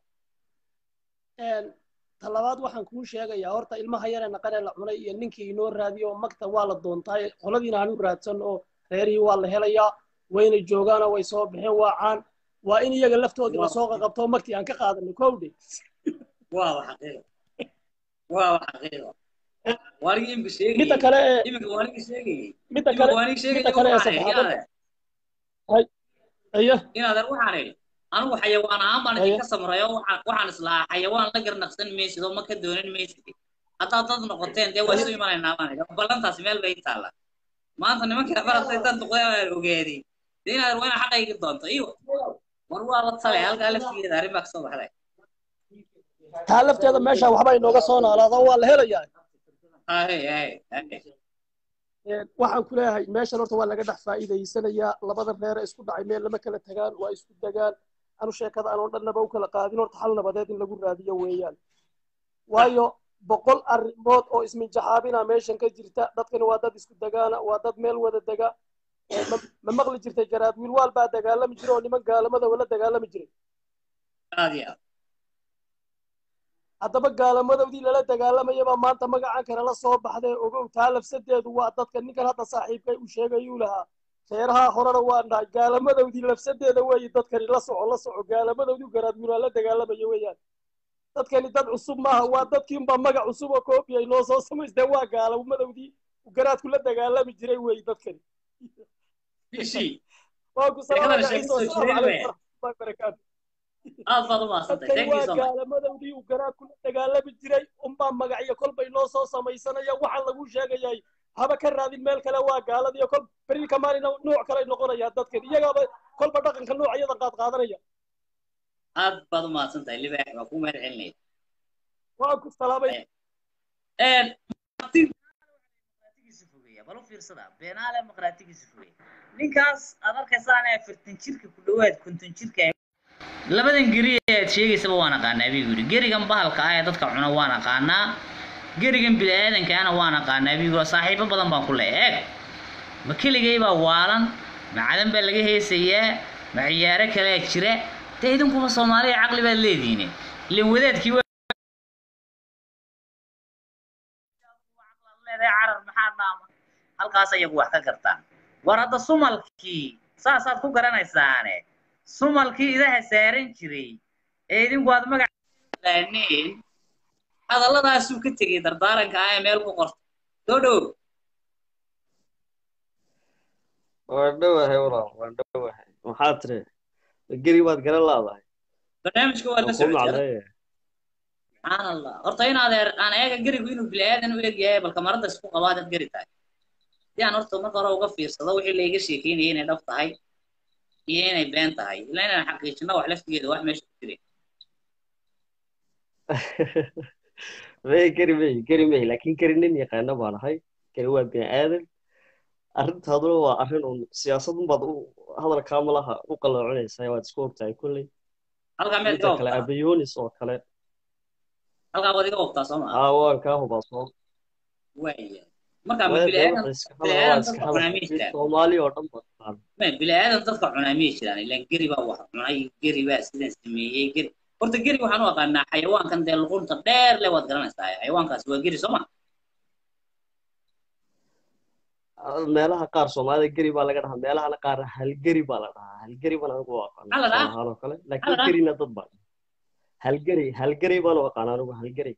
talabaad waxaan kuu sheegayaa horta ilmaha yare naqanee la cunay iyo ninkii inoo raadiyo magta waa la doontaay qoladiina aanu raadsan oo reerihii waa la helayaa wayna joogaana way soo baxeen waa caan waa in iyaga laftoodii lasoo qaqabto magtii aan ka qaadanay kowdhe waa xaqiiqo waa xaqiiqo warigi imka sheegay midda kale ee imika warigi sheegay midda kale midda kale ee saddexaad ay ayo inaad waxaan idhi anigu xayawaan ahaan baan idinka samrayo waxaan islahaa xayawaan la garnaqsan maysid oo ma ka doonan maysid haddaad dad noqoteen dee waa isu imanaynaa baan idhi ballantaasi meel bay taalla maanta nimanka farantay dad duqday aan ogaaday dee inaad waa inaa xaqaygi doonto iyo war waa la tale halkaa laftigeeda arrin baa kasoo baxday taa lafteeda meesha waxba inooga soo noolaada waa la helayaa waxaan ku leeyahay meeshan horta waa laga dhex faa'iidaysanayaa labada reere isku dhacay meel lama kala tagaan waa isku degaan anu sheekada aanoo dhannaba u kala qaadin horta hal nabadeed in lagu raadiyo weeyaan waayo boqol arrimood oo isminjaxaabina meeshan ka jirta dadkani waa dad isku degaana waa dad meel wada dega ma maqli jirtay garaad wiilwaal baa dagaalami jira oo niman gaalamada wala dagaalami jiray haddaba gaalamadowdii lala dagaalamayabaa maanta magacan kale la soo baxday ogow taa lafsadeedu waa dadka ninkan hadda saaxiibkay uu sheegayuu lahaa reeraha horena waa dhahay gaalamadowdii lafsadeeda weeye dadkani la soco la soco gaalamadowdii garaad wiilaa la dagaalamaya weeyaan dadkani dad cusub maaha waa dadkiinbaa magac cusub oo koobi ay noo soo samaystee waa gaalamadowdii garaadku la dagaalami jiray weeye dadkani waa ku salaamaya ciise wasalaamu calaykum waraxmatullahi wabarakaatu waa gaalamadowdii uu garaadku la dagaalami jiray unbaa magacyo kolbay noo soo samaysanaya waxaa lagu sheegayay haba ka raadin meel kale waa gaaladiyo kol berilka maalina nooc kale noqonaya dadkan iyagaaba kolba dhaqanka noocyada qaad qaadanaya aad baad u mahadsantahay libaax waa ku mahad celinaya waa ku salaamay een dimuqraatigiisa fogeeya bal u fiirsada beenaale dimuqraatigiisa fogeeya ninkaas aad arkaysaan ee afartan jirka ku dhawaad konton jirka labadan geri ee sheegaysaba waan aqaanaa bigu yiri gerigan bahalka ah ee dadka cuna waan aqaanaa gerigan bilaadanka ana waan aqaanaa bigu saaxiibo badan baan ku leeyahay ma keligay baa waalan macadan baa laga heesayaa ma ciyaare kale jira teedin kuma Soomaaliya aqli baad leediin ilaa wadaadkii waa leedahay carar maxaa dhaama halkaas ayagu wax ka gartaan war hadda sumalkii saasaad ku garanaysaane sumalkii idaha saaran jiray ee idinku aad magac laaneen hadalladaas uu ka tagay dardaaranka ah meel ku qorto doodhow waan dhawahay walaal waan dhawahay maxaa tiri geri baad garan laadahay barnaamijka waa la socdaa subxaan allah horta in adeer aan eega gerigu inuu bilaadan u eegyahay balka marada isku qabaadad geri tahay yaan horta marka hore uga fiirsado wixii la iga sheekeynayay inay dhab tahay iyo inay been tahay ilaa inaan xaqiijino wax laftigeeda wax meesha ku jiray may geri may geri may laakiin geri nin yaqaana baan ahay geri waa bini aadan arrintaaduna waa arrin uun siyaasadun baad u hadalkaa malaha u qaloocinaysaa waad isku ogtahay kulley halkaa meel ka kale abayoonis oo kale halkaa waad iga ogtaa soo maa aa waan kaa hubaa soo waaya markaa ma bilaadan bilaadan dadka cunaa miyay jiraan soomaali oo dhan baa ma bilaadan dadka cunaa miyay jiraan ilaan geri baa wax cunay geri baa sidan sameeyey geri horta geri waxaan u aqaanaa xayawaankan dee luqunta dheer le waad garanaysaa xayawaankaas waa geri soo ma meelaha qaar Soomaalida geri baa laga dhahaa meelaha qaar hal geri baa la dhahaa hal geri baan anigu u aqaanaa hal kale laakiin gerina dad baa hal geri hal geri baan u aqaanaa anigu hal geri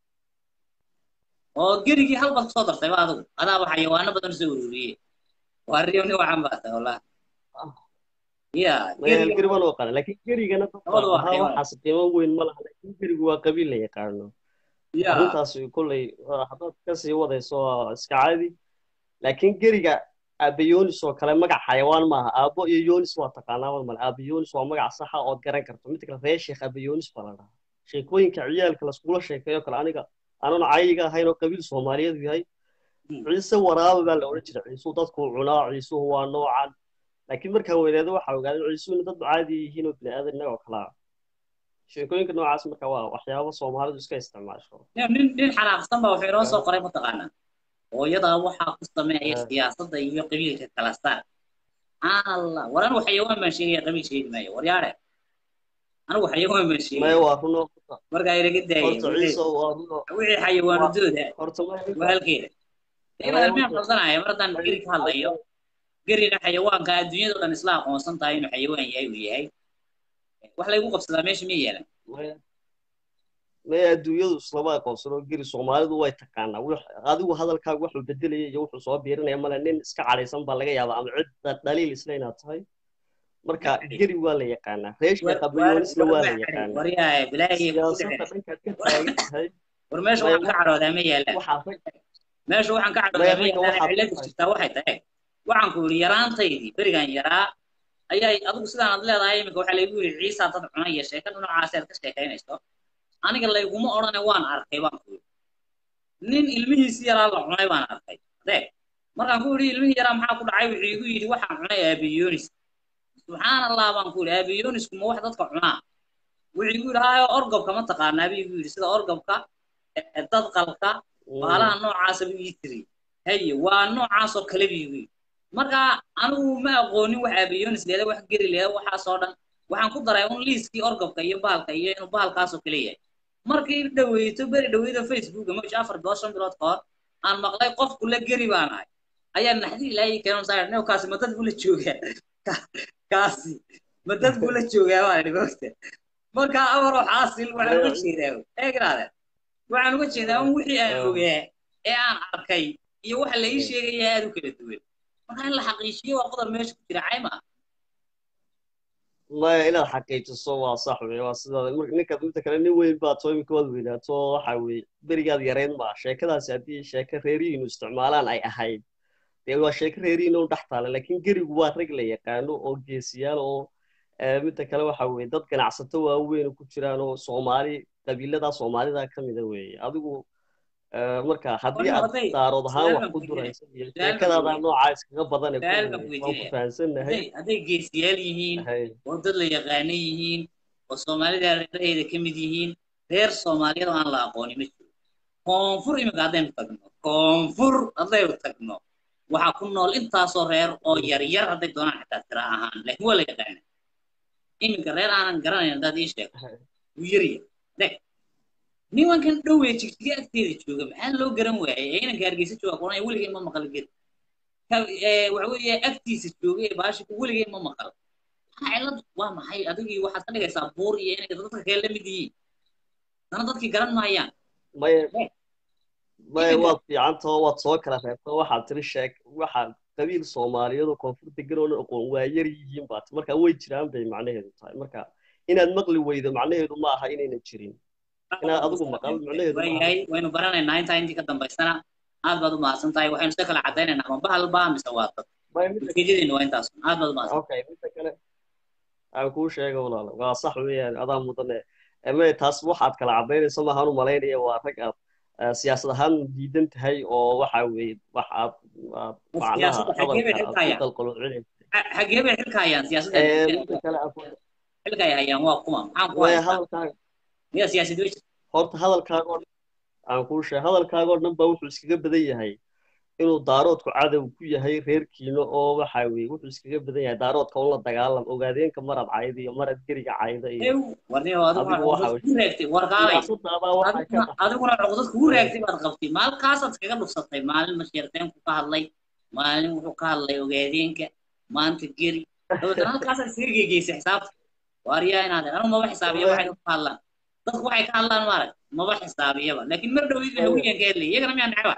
oo gerigi hal baad soo dartay baad adigu adaa waxa xayawaano badan soo ururiyay waa riyo ni waxan baa tahay wallahi ya geri geri baan u aqaanaa laakiin gerigana dad baa waxa qiimo weyn ma laha laakiin gerigu waa qabiil la yaqaano ya intaas kulley hadaad ka sii wadayso iska caadi laakiin geriga abayoonis oo kale magac xayawaan maaha aabo iyo yoonis waa taqaanaa mal abayoonis waa magac sax ah oo garan karto mid kale reer sheekh abayoonis baa la dhahaa sheekooyinka ciyaalka la iskuula sheekeeyo kale aniga aanan cayiga ahayn oo qabiil Soomaaliyeed yahay ciise waraaba baa la oran jiray ciise dadku cunaa ciise waa noocan laakiin markaan weynaado waxa ogaaday ciise in dad caadi yihiin oo bini'aadan oo kala sheekooyinka noocaas marka waa waxyaabo Soomaalidu iska isticmaasho nin nin xanaaqsan baa wuxuu inoo soo qoray mataqaanaa hooyada waxaa ku sameeya siyaasadda iyo qabiilka kala saar allah waran xayawaan baan sheegay qabiil sheegay maayo waryaare anigu xayawaan baan sheegay may waa runo marka ay raga daayay ciise waa runo wixii xayawaanadooda horta waa halkeeda inaan meel qaldanaya mardan geri ka hadlayo gerina xayawaanka adduunyada dhan isla aqoonsan tahay inuu xayawaan yahay uu yahay wax la igu qabsadaa meesha ma yeelan ma adduunyadu islama aqoonsano geri Soomaalidu way taqaanaa wax adigu hadalkaaga wax uu bedelay iyo wuxuu soo biirinaya mala nin iska calaysan baa laga yaabaa ama cid dhaliil isla inaad tahay marka geri waa la yaqaanaa reeshka qabayoonisna waa la yaqaanaa waryahay bilaahi war meesha waxaan ka caroodaa ma yeelan meesha waxaan ka caroodaa ma yeelan ciladu jirtaa waxay tahay waxaan ku yiri yaraantaydii berigan yaraa ayay adigu sidaan aad leedahay imika waxa la igu yiri ciisa dad cunaya sheekada noocaas aad ka sheekaynayso aniga la iguma orane waan arkay baan ku nin ilmihiisii yaraa la cunay baan arkay adeeg markaan ku yiri ilmihii yaraa maxaa ku dhacay wuxuu igu yiri waxaan cunay aabiyoonis subxaan allah baan ku yiri aabiyoonis kuma wax dadka cunaa wuxuu igu yiri haayo orgobka ma taqaanaa buu igu yiri sida orgobka dad qalka baalaha noocaas buu ii tiri haye waa noocaas oo kale buu igu yiri marka anigu ma aqoonin wax aabiyoonis leeyahay wax geri leeyahay waxa soo dhan waxaan ku daray un liiskii orgobka iyo bahalka iyo inuu bahalkaas oo kale yahay markii dhaweyto bari dhaweyda Facebook ma jaa afar bilood shan bilood ka hor aan maqlay qof kula geri baan ahay ayaa naxdii ilaahay keenon saar neew kaasi ma dad buu la joogaa kaasi ma dad buu la joogaa waa dhiboote marka amar xaasil waxaan uga jeedaa eegraade waxaan uga jeedaa un wixii aan ogaa ee aan arkay iyo waxa la ii sheegay aad u kala duwan marka in la xaqiijiyo waa qodob meesha ku jira cayma ما إلى حقيقة الصوا صاحبي وصل نك أنت كلامي وين باتوي مكود وين تو حوي برجال يرين ما شكلها سدي شكل ريرين استعمالان أي أحد تيجوا شكل ريرين ونحط على لكن قريب وارق لي كانوا أو جيسيال أو midda kale waxa weeye dad ganacsato waaweyn ku jiraan oo Soomaali qabiilada Soomaalida ka mid ah weeye adigu marka haddii aad daarood ahaan wax ku durayso iyo sheekadaada nooca iskaga badan ee ku fahansanahay hadday geesiyaal yihiin oo dad la yaqaan yihiin oo Soomaalida reerayda ka mid yihiin reer Soomaaliyada aan la aqoonin ma jiro koonfur imika haddaynu tagno koonfur haddaynu tagno waxaa ku nool intaasoo reer oo yar yar hadday doonaan xitaa tira ahaan laakiin waa la yaqaana iminka reer aanan garanayn haddaad ii sheegto wuu yarya deg nimankan dhowee jigjiga agteeda jooga maxaa loo garan waayay ee inanka hargeysa jooga qoranaya weligay ma maqal ged waxa weeye agtiisa jooga ee baashi weligay ma maqal maxaa cilad waa maxay adigii waxaad ka dhigaysaa buur iyo inay dadka kale la mid yihiin dana dadkii garan maayaan maya maya waad fiicantao waad soo kala reebto waxaad tiri sheeg waxaad qabiil Soomaaliyeed oo koonfur degan oo aqoon waa yar yihiin baad marka way jiraan bay macnaheedu tahay marka inaad maqli weydo macnaheedu ma aha inayna jirin inaad adigu maqal macnaheedu wayahay waynu baranaynaa inta intii ka dambaysana aad baad u mahadsan tahay waxaynu sida kala cadaynaynaa ma bahal baa mise waa dad ujeedadeennu waa intaas aad baad u mahadsan okay midda kale aan kuu sheego walaal waa sax weeyaan adaa mudane ama taas waxaad kala cadaynayso ma ahaan u malaynaya waa rag aad siyaasad ahaan diidan tahay oo waxa weeye waxaad macnaha xagee bay xilka hayaan siyaasadda xilka ay hayaan waa kuma maxaan ku hadalkaaga miya siyaasad wey horta hadalkaaga aan kuu sheeg hadalkaaga oo dhan baa wuxuu iskaga badan yahay inuu daaroodku cadow ku yahay reerkiina oo waxa weeye wuxuu iskaga badan yahay daaroodka oo la dagaalam ogaadeenka marad cayda iyo marad geriga cayda iyo warniyo adigu waxa ku reegtay warqaalay adiguna codad ku reegtay baad qabtay maalkaasaad kaga dhufsatay maalin masheerteen ku ka hadlay maalin wuxuu ka hadlay ogaadeenka maanta geri dabadana halkaasaad isaga geegeysay xisaabta waariyaa inaad anu maba xisaabiya waxay ku hadlaan dadku waxay ka hadlaan maarag maba xisaabiyaba laakiin mar dhowid hawiyaan ka hadlay iyagana miyaan necba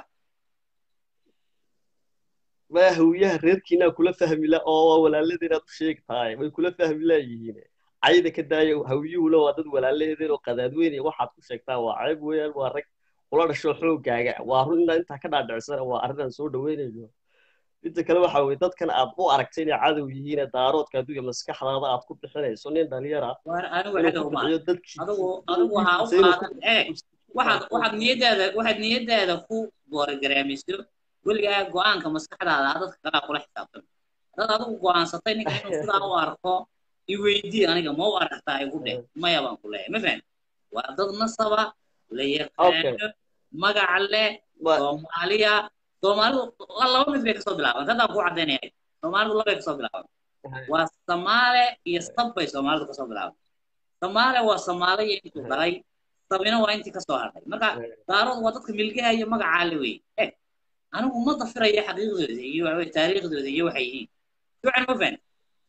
ما هويها ريركينا كل فهم لا أو ولا الذين تشيك تاي وكل فهم لا يجينا عيدا كده هويه ولا ودد ولا الذين وقدادوين واحد تشيك تاي وعيب ويا ورك ولا الشحوق جاء وارنا أنت كده درسنا وأردنا نسود وين اليوم أنت كلام حاول تد كان أبو أركتين عدو يجينا دارات كدو يمسك حلا أتكون بحنا سنين دليرة أنا واحد هو أنا أنا وها إيه واحد واحد نيدا واحد نيدا فوق بورجراميسو weligaa go'aanka maskaxdaada dadka kala kula xisaabtan dad adigu go'aansatay ninka inuu sidaa u arko i weydii aniga ma u aragtaa igu dheh maya baan ku leeyahay ma fahan waa dad nasaba la yaqaano magac leh Soomaaliya Soomaalidu laba mid bay kasoo bilaabaan haddaan ku caddaynaya Soomaalidu laba bay kasoo bilaabaan waa Soomaale iyo sab bay Soomaalidu kasoo bilaabaan Soomaale waa Soomaaliya intuu dhalay sabina waa intii kasoo hadhay marka daarood waa dadka milgaha iyo magacaa le wey أنا ما ضفر أي حقيقة ذي تاريخ ذي وحيين شو عن مفن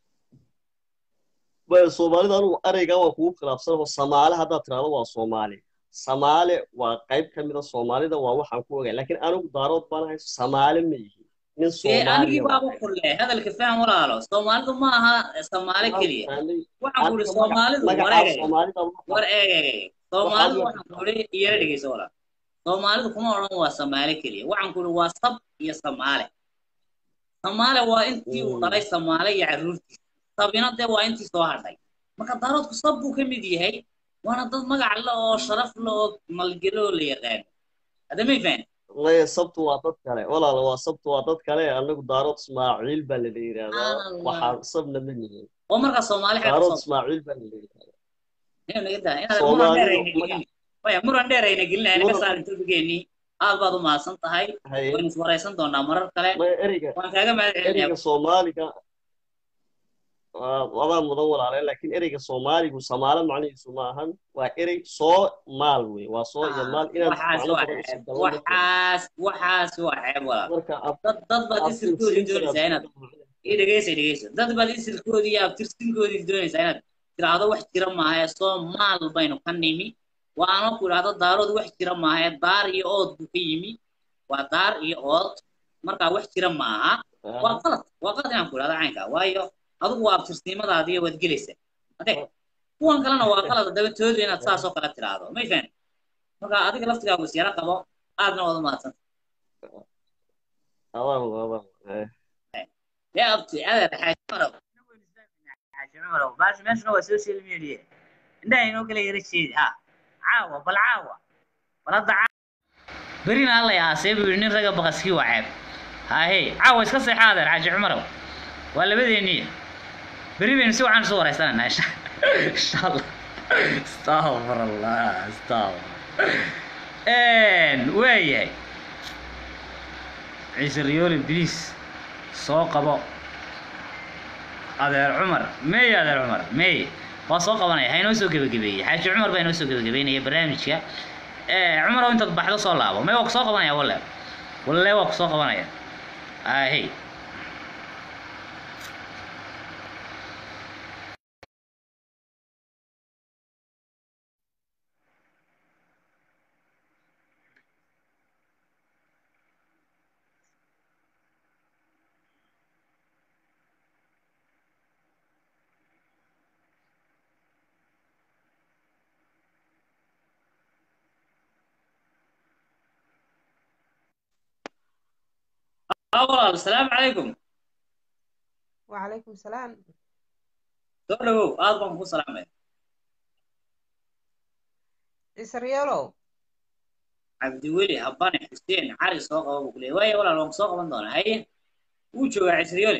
بس Soomaali أنا أريجا وكوب خلاص صار Soomaali هذا ترى هو Soomaali Soomaali وقيب كم Soomaali ده وهو حنكوه لكن أنا دارود بنا Soomaali ميه من Soomaali أنا جيبه كله هذا الكفاية ولا لا Soomaali ده ما ها Soomaali كليه وحنقول Soomaali ده ورا ورا Soomaali وحنقول يردي سولا Soomaalidu kuma oran waa Soomaali kaliya waxaan ku waa sab iyo Soomaali Soomaali waa intii uu dhalay Soomaali iyo caruurtiisa sabina de waa intii soo hadhay marka daaroodku sab buu ka mid yahay waana dad magac leh oo sharaf leh oo malgelo la yaqaan hada ma fahmin way sabtu waa dad kale walaal waa sabtu waa dad kale anagu daarood Ismaaciil baa la yiraahdaa waxa sabna ma yihiin oo marka Soomaali xaq daarood Ismaaciil baa la yiraahdaa ee naga daa ويا مران دير أنا قلنا أنا بس أنت بجيني أبغى ضم عصام تهاي ونسوار عصام دونا مرة كله وأنا كذا ما إريكا صومالي كا والله مدور عليه لكن إريكا صومالي وصومالا معني سماهن وإريك صو مالوي وصو يمال إنا وحاس وحاس وحاس وحاس ولا ضد ضد بدي سلكودي دون زينات إيه دقيس دقيس ضد بدي سلكودي يا بترسلكودي دون زينات ترى هذا واحد كرا معاه صو مال بينه كنيمي وأنا أقول هذا دارود وحشرة معها دار يعود بقيمي ودار يعود مركا وحشرة معها وقلت وقلت أنا أقول هذا عنك وايو هذا هو أبتسم هذا هذه وتجلسه هذا هو أن كلنا وقلت ده بتقول إن تصاص وقلت هذا ما يفهم مركا هذا كلفت جابوا سيارة كبا أدنى وضع ما تصل الله الله يا أبتي هذا الحاجة عمر باش ماشي هو سوشيال ميديا ده إنه كله يرشيد ها عاوة بالعاوة ولا ضع برينا الله يا سيب برينا رجع بغسكي وعاب ها هي عاوة اسكسي حاضر حاج عمر ولا بدي نية برينا نسوي عن صورة استنى إن شاء الله استغفر الله استغفر إن وياي عيسى ريول بليس سوق أبو هذا عمر مي هذا عمر مي وسوق أبو هاي نوسو كذا كذا حاج عمر بين نوسو كذا كذا هي برنامج كيا إيه عمر وأنت تبحث صلاة أبو ما وقت سوق أبو يا ولا ولا وقت سوق أبو يا آه هي أول السلام عليكم. وعليكم السلام. دولو أضرب السلام عليكم. إسرائيلو. عبد الولي هباني حسين عاري سوق أبو كلي ويا ولا لهم سوق من دون هاي وشو إسرائيلي.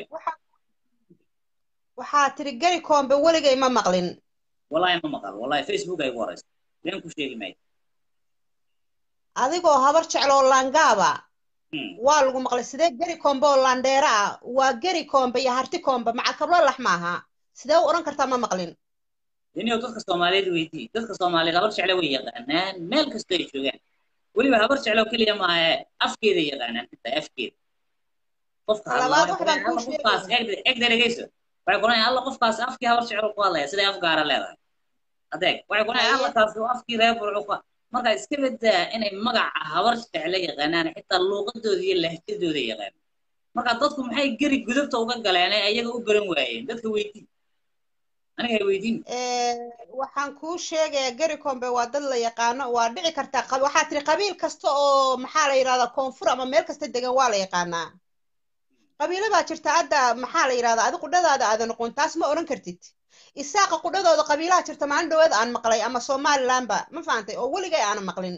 waxaa tiri gari koombe weligay ma maqlin wallahi ma maqal wallahi facebook ay wareys leen ku sheegi may adigoo habar jecloo laangaaba waa lagu maqlay sidee gari koombe oo laandheera ah waa gari koombe iyo harti koombe maca kablo lax maaha sidee u oran kartaa ma maqlin inay dadka Soomaaliyeed weydii dadka Soomaaliyeed habar jecel way yaqaanaan meel kasta ay joogaan waliba habar jecel oo kaliya ma aha afkeeda yaqaanaan inta afkeeda qofka labaad wax baan ku sheegay egderegeyso waxay qoraan alla qofkaas afkii habar jecel ku hadlaya sida af gaar leedahay adeeg waxay qoraan alla kaas afkii reeb ruuxa marka iska badaa inay magaca habar jecel yaqaanaan xitaa luuqadooda iyo lahjadooda yaqaan marka dadku maxay gari gudubta uga galeen ayaga u garan waayeen dadka weydii aniga weydin ee waxaan ku sheegay gari koombe waa dad la yaqaano waa dhici kartaa waxa tiri qabiil kasta oo maxaa la yiraahdaa koonfur ama meel kasta degan waa la yaqaanaa qabiilo baa jirta hadda maxaa la yiraahdaa adigu qudhadaada aad noqon taas ma oran kartid isaaqa qudhadooda qabiilaha jirta maalin dhaweed aan maqlay ama Somaliland ba ma faantay oo weligay aan maqlin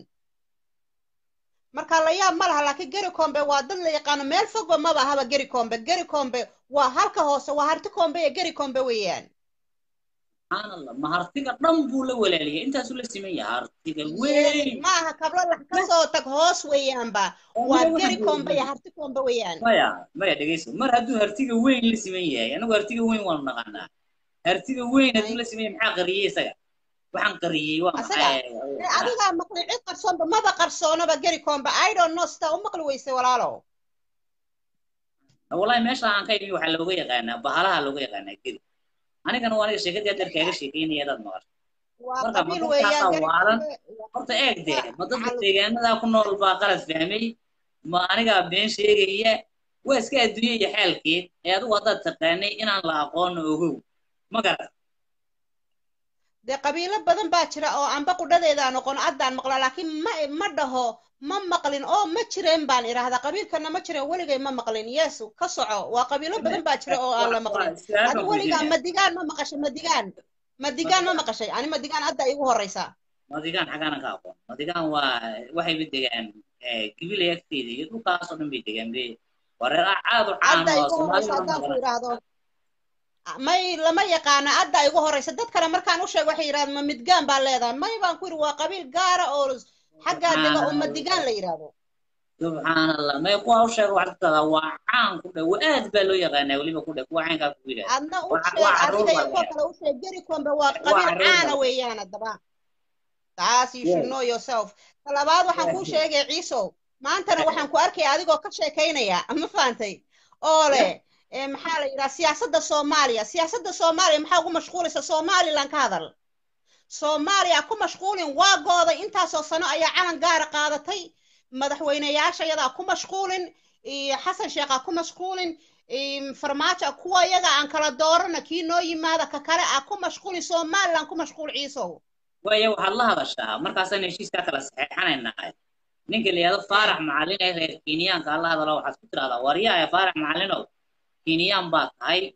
marka la yaab ma laha laakiin gari koombe waa dad la yaqaano meel fogba ma ba haba gari koombe gari koombe waa halka hoose waa harti koombe iyo gari koombe weeyaan سبحان الله ما هرتيجا دم بولا ولا ليه أنت أسولف سمية هرتيجا وين ما هكبر لك كسوتك هوس ويان با وأجريكم بيا هرتيكم بويان ما يا ما يا دقيسو مر هدو هرتيجا وين اللي سمية يعني أنا هرتيجا وين ولا نقعنا هرتيجا وين هدول سمية محا قرية سجى وحن قرية وما أنا مقلي عيد قرصون ما بقرصونه بجريكم با I don't know ستا ومقلي ويسي ولا له والله ما شاء عن كيف يوحى لوجيه قانا بحالها لوجيه قانا كده أنا كان وانا شيء كده أدرك كذا شيء كيني هذا المغرب. وقبيل ويا وعلن قلت إيه ده ما تدري تيجي أنا ذا كنا الباقرة فهمي ما أنا قاعد بين شيء جيه وإسك الدنيا يحل كده هذا وضع تقني إن الله قان وهو ما قرر. ده قبيلة بدن باشرة أو عم بقول ده إذا نقول أدان مقلا لكن ما ما ده ما مقلين أو ما تشرين بان إذا هذا قبيل كنا ما تشرين ولا جاي ما مقلين يسوع كسعة وقبيلة بدن باشرة أو على مقلين هذا ولا جاي مديجان ما مقش مديجان مديجان ما مقش يعني مديجان أدى يوه الرئيسة مديجان حاجة أنا كابون مديجان واحد بديجان قبيلة يكتير يدو كاسو من بديجان بي ورا عادو عام وصل ما لما يقانا أدى يوه الرئيسة ده كلام مركان وش وحيران ما مديجان بالله ما يبان كوير وقبيل جارة أو حقا دقا أم الدقان ليرادو سبحان الله ما يقوى وشيء وعدتها وعان كله وآد بلو يغنى ولما كله وعان كله أنا أوشي أريد يقول كلا أوشي جريكم بواقبين عانا ويانا الدبا تعاس you should know yourself كلا بعض وحنكو شيء عيسو ما أنت أنا وحنكو أركي أديكو كل شيء كينا يا أما فانتي أولي محالة إلى سياسة الصومالية سياسة الصومالية محاقو مشغولة الصومالي لان كاذل Soomaaliya ku mashquulin waa gooday intaasoo sano ayaa calan gaar qaadatay madaxweynayaasha iyada ku mashquulin iyo Xasan Sheekh ku mashquulin farmaajo kuwa iyaga aan kala doorana kii noo yimaada ka kale ah ku mashquulin Soomaaliland ku mashquul ciiso waya waxa la hadashaa markaas aan heshiiska kala saxeexanaynaa ninka la yiraahdo Faarax Macalin ee reer Kenyaanka Allah hadalo waxa ku tiraahdaa wariyaha Faarax Macalin oo Kenyaan baa tahay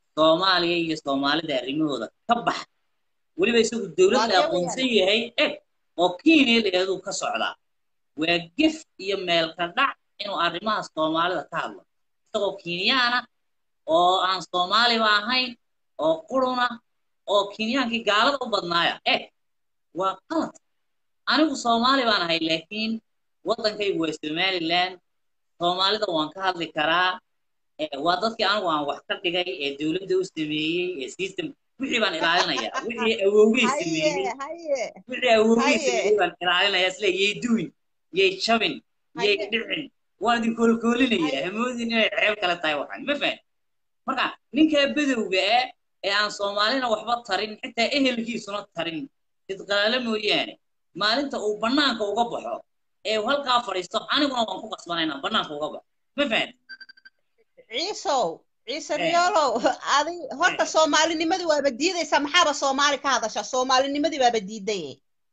soomaaliya iyo soomaalida arrimahooda ka bax weliba isagu dowlad la aqoonsan yahay eg oo Kenya leeyahay ka socdaa waa gif iyo meel ka dhac inuu arrimaha soomaalida ka hadlo isagoo Kenyaana oo aan Soomaali ahayn oo quruna oo Kenyaankii gaalada u badnaaya eg waa qalad anigu Soomaali baan ahay laakiin wadankaygu waa Somaliland Soomaalida waan ka hadli karaa waa dadkii anigu aan wax ka dhigay ee dawladda u sameeyay ee system wixii baan ilaalinayaa wixii awowgay sameeyay wixii awowgay sameeyay baan ilaalinayaa isla yey duwin yey jabin yey dhicin waan idin koolkoolinayaa hamoodin inay ceeb kala tahay waxaan ma fahmin marka ninka badowga ah ee aan Soomaalina waxba tarin xitaa ehelkiisuna tarin idqaale mooyaane maalinta uu banaanka uga baxo ee halka fariisto aniguna waan ku qasbanaynaa banaanka uga baxo ma fahmin ciiso ciise riyolo adi horta Soomaalinimadii waaba diidaysaa maxaaba Soomaali ka hadasha Soomaalinimadii waaba diiday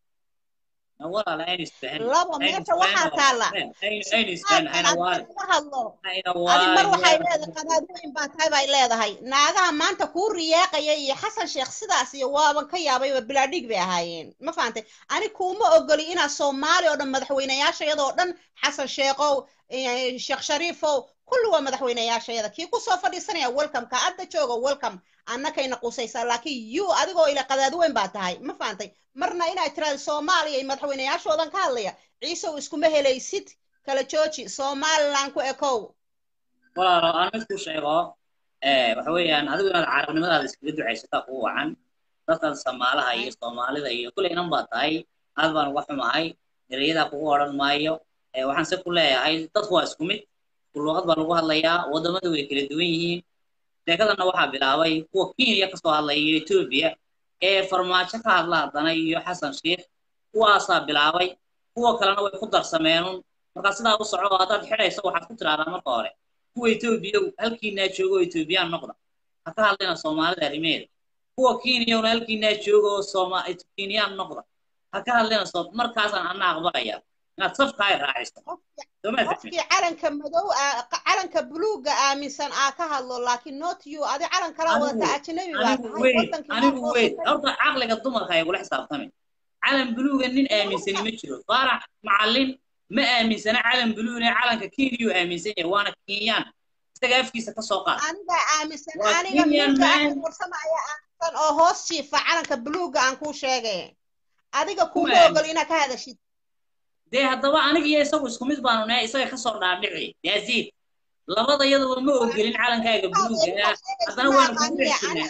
wala la aynu isfahan laba meesha waxaa taala aynu isfahan ayna waan hadlo adi mar waxay leedahay qadaadooyin baa tahay bay leedahay naagaha maanta ku riyaaqaya iyo Xasan Sheekh sidaas iyo waaban ka yaabay bilaa dhig bay ahaayeen ma fahamtay ani kuma ogoli ina Soomaali oo dhan madaxweynayaasha iyadoo dhan Xasan Sheekhow Sheekh Shariifow kullu waa madaxweynayaashayada kii ku soo fadhiisanaya welcome ka adda joogo welcome annakayna qusaysa laakiin you adigoo ila qadaadweyn baa tahay ma fahamtay marna inaad tiraahdo Soomaaliya iyo madaxweynayaashoodan ka hadlaya ciise iskuma helaysid kala jooji Somaliland ku ekow walaalo aan mid ku sheego ee waxa weeyaan adigu inaad carabnimadaada iskaga ducaysataa ku wacan dadka Soomaaliha iyo Soomaalida iyo kulay inan baa tahay aad baan wax xumahay ereyada kugu oran maayo ee waxaan se ku leeyahay dadku waa isku mid luqad baa lagu hadlayaa wadamada way kala duwan yihiin deegadana waxaa bilaabay kuwa Kenya ka soo hadlay iyo Ethiopia ee farmaajo ka hadla hadana iyo Xasan Sheekh kuwaasaa bilaabay kuwa kalena way ku darsameen marka sidaa u socdo hadaad xidhayso waxaad ku tiraahdaa marka hore kuwa Ethiopia halkiina joogo Ethiopia noqda ha ka hadlayna Soomaalida arrimeeda kuwa Kenya halkiina joogo Soomaali Kenya noqda ha ka hadlayna markaasaan ana aqbalaya inaad safka ay raaciso qofkii calanka madow calanka buluuga aaminsan aa ka hadlo laakiin not you adi calan kala wadata ajnabi baa tahay wadankii anigu weey horta aqliga dumarka ay wala xisaabtameen calan buluuga nin aaminsan ma jiro faarax macallin ma aaminsana calan buluuga calanka Kenya aaminsan yahay waana Kenyan isaga afkiisa ka soo qaad aniga aaminsan aniga ninka warsamaya aaminsan oo hoos siifa calanka buluuga aan ku sheegay adiga kuma ogol ina ka hadashid de haddaba aniga iyo isagu isku mid baanu nahay isaga ka soo dhaadhici yaasiid labada iyadoo ma ogolin calankaaga buluuga haddana waan ku dhexinaa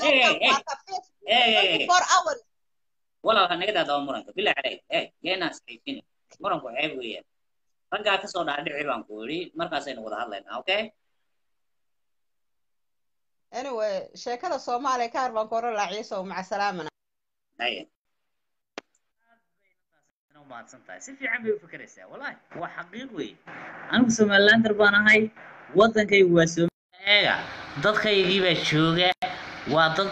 ee ee wala naga daado muranka bilaa calayk ee geena saxiifin muranku ceeb weeyaan ragga ka soo dhaadhici baan ku yiri markaas aynu wada hadlaynaa okay anyway sheekada Soomaaliya ka arban koro la ciiso maca salaamana hay ما تصنتها سيفي عم بيفكرسها والله هو حقيقي أنا Somaliland بنا هاي وطن كي واسم إيه ضد كي يجيب الشوقة وضد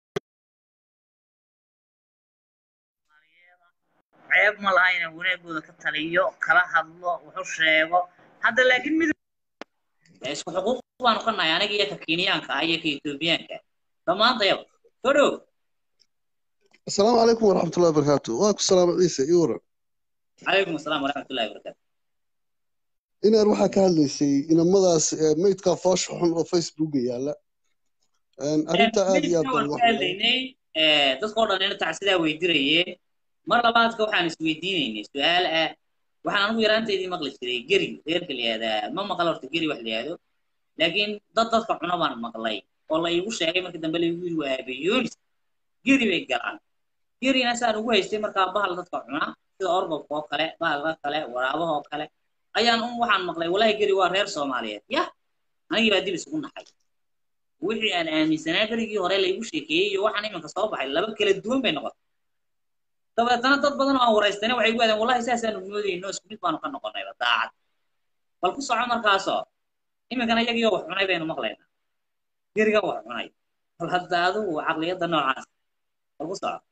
عيب ملاين ونقول كتليو كلا هذا وحشة هذا لكن مد إيش حقوق وأنا قلنا يعني كي كينيان كأي كي توبيان كا تمام طيب فرو السلام عليكم ورحمة الله وبركاته وعليكم السلام عيسى يورا عليكم السلام ورحمة الله وبركاته إن أروح كهذا شيء إن ماذا ما يتكافاش حن فيسبوك يلا أن أنت هذه أبغى كهذيني تذكر أن أنا تعسيدا ويدريه مرة بعد كوحان سويديني سؤال وحنا نقول أنت دي مقلش كذي جري غير كلي هذا ما مقلرت جري واحد هذا لكن ضد تذكر حنا بان مقلي والله يقول شيء ما كده بلي يقول وابيونس جري بيجران جري ناس أروح يستمر كابها لتذكر حنا sida orgob oo kale baalka kale waraabaha oo kale ayaan un waxaan maqlay walaahi gari waa reer Soomaaliyeed ya aniga baa dib isugu naxay wixii aan aaminsanaa garigii hore la igu sheekeeyay iyo waxaan imanka soo baxay laba kala duwan bay noqotay dabeetana dad badan oo wareystana waxay u yidhaahdeen wallahi saasaan u moodayno isku mid baanu ka noqonay daacad bal ku soco markaasoo iminkana iyagii wax cunay baynu maqlaynaa gariga wax cunay bal hadda adigu caqliyadda noocaas bal ku soco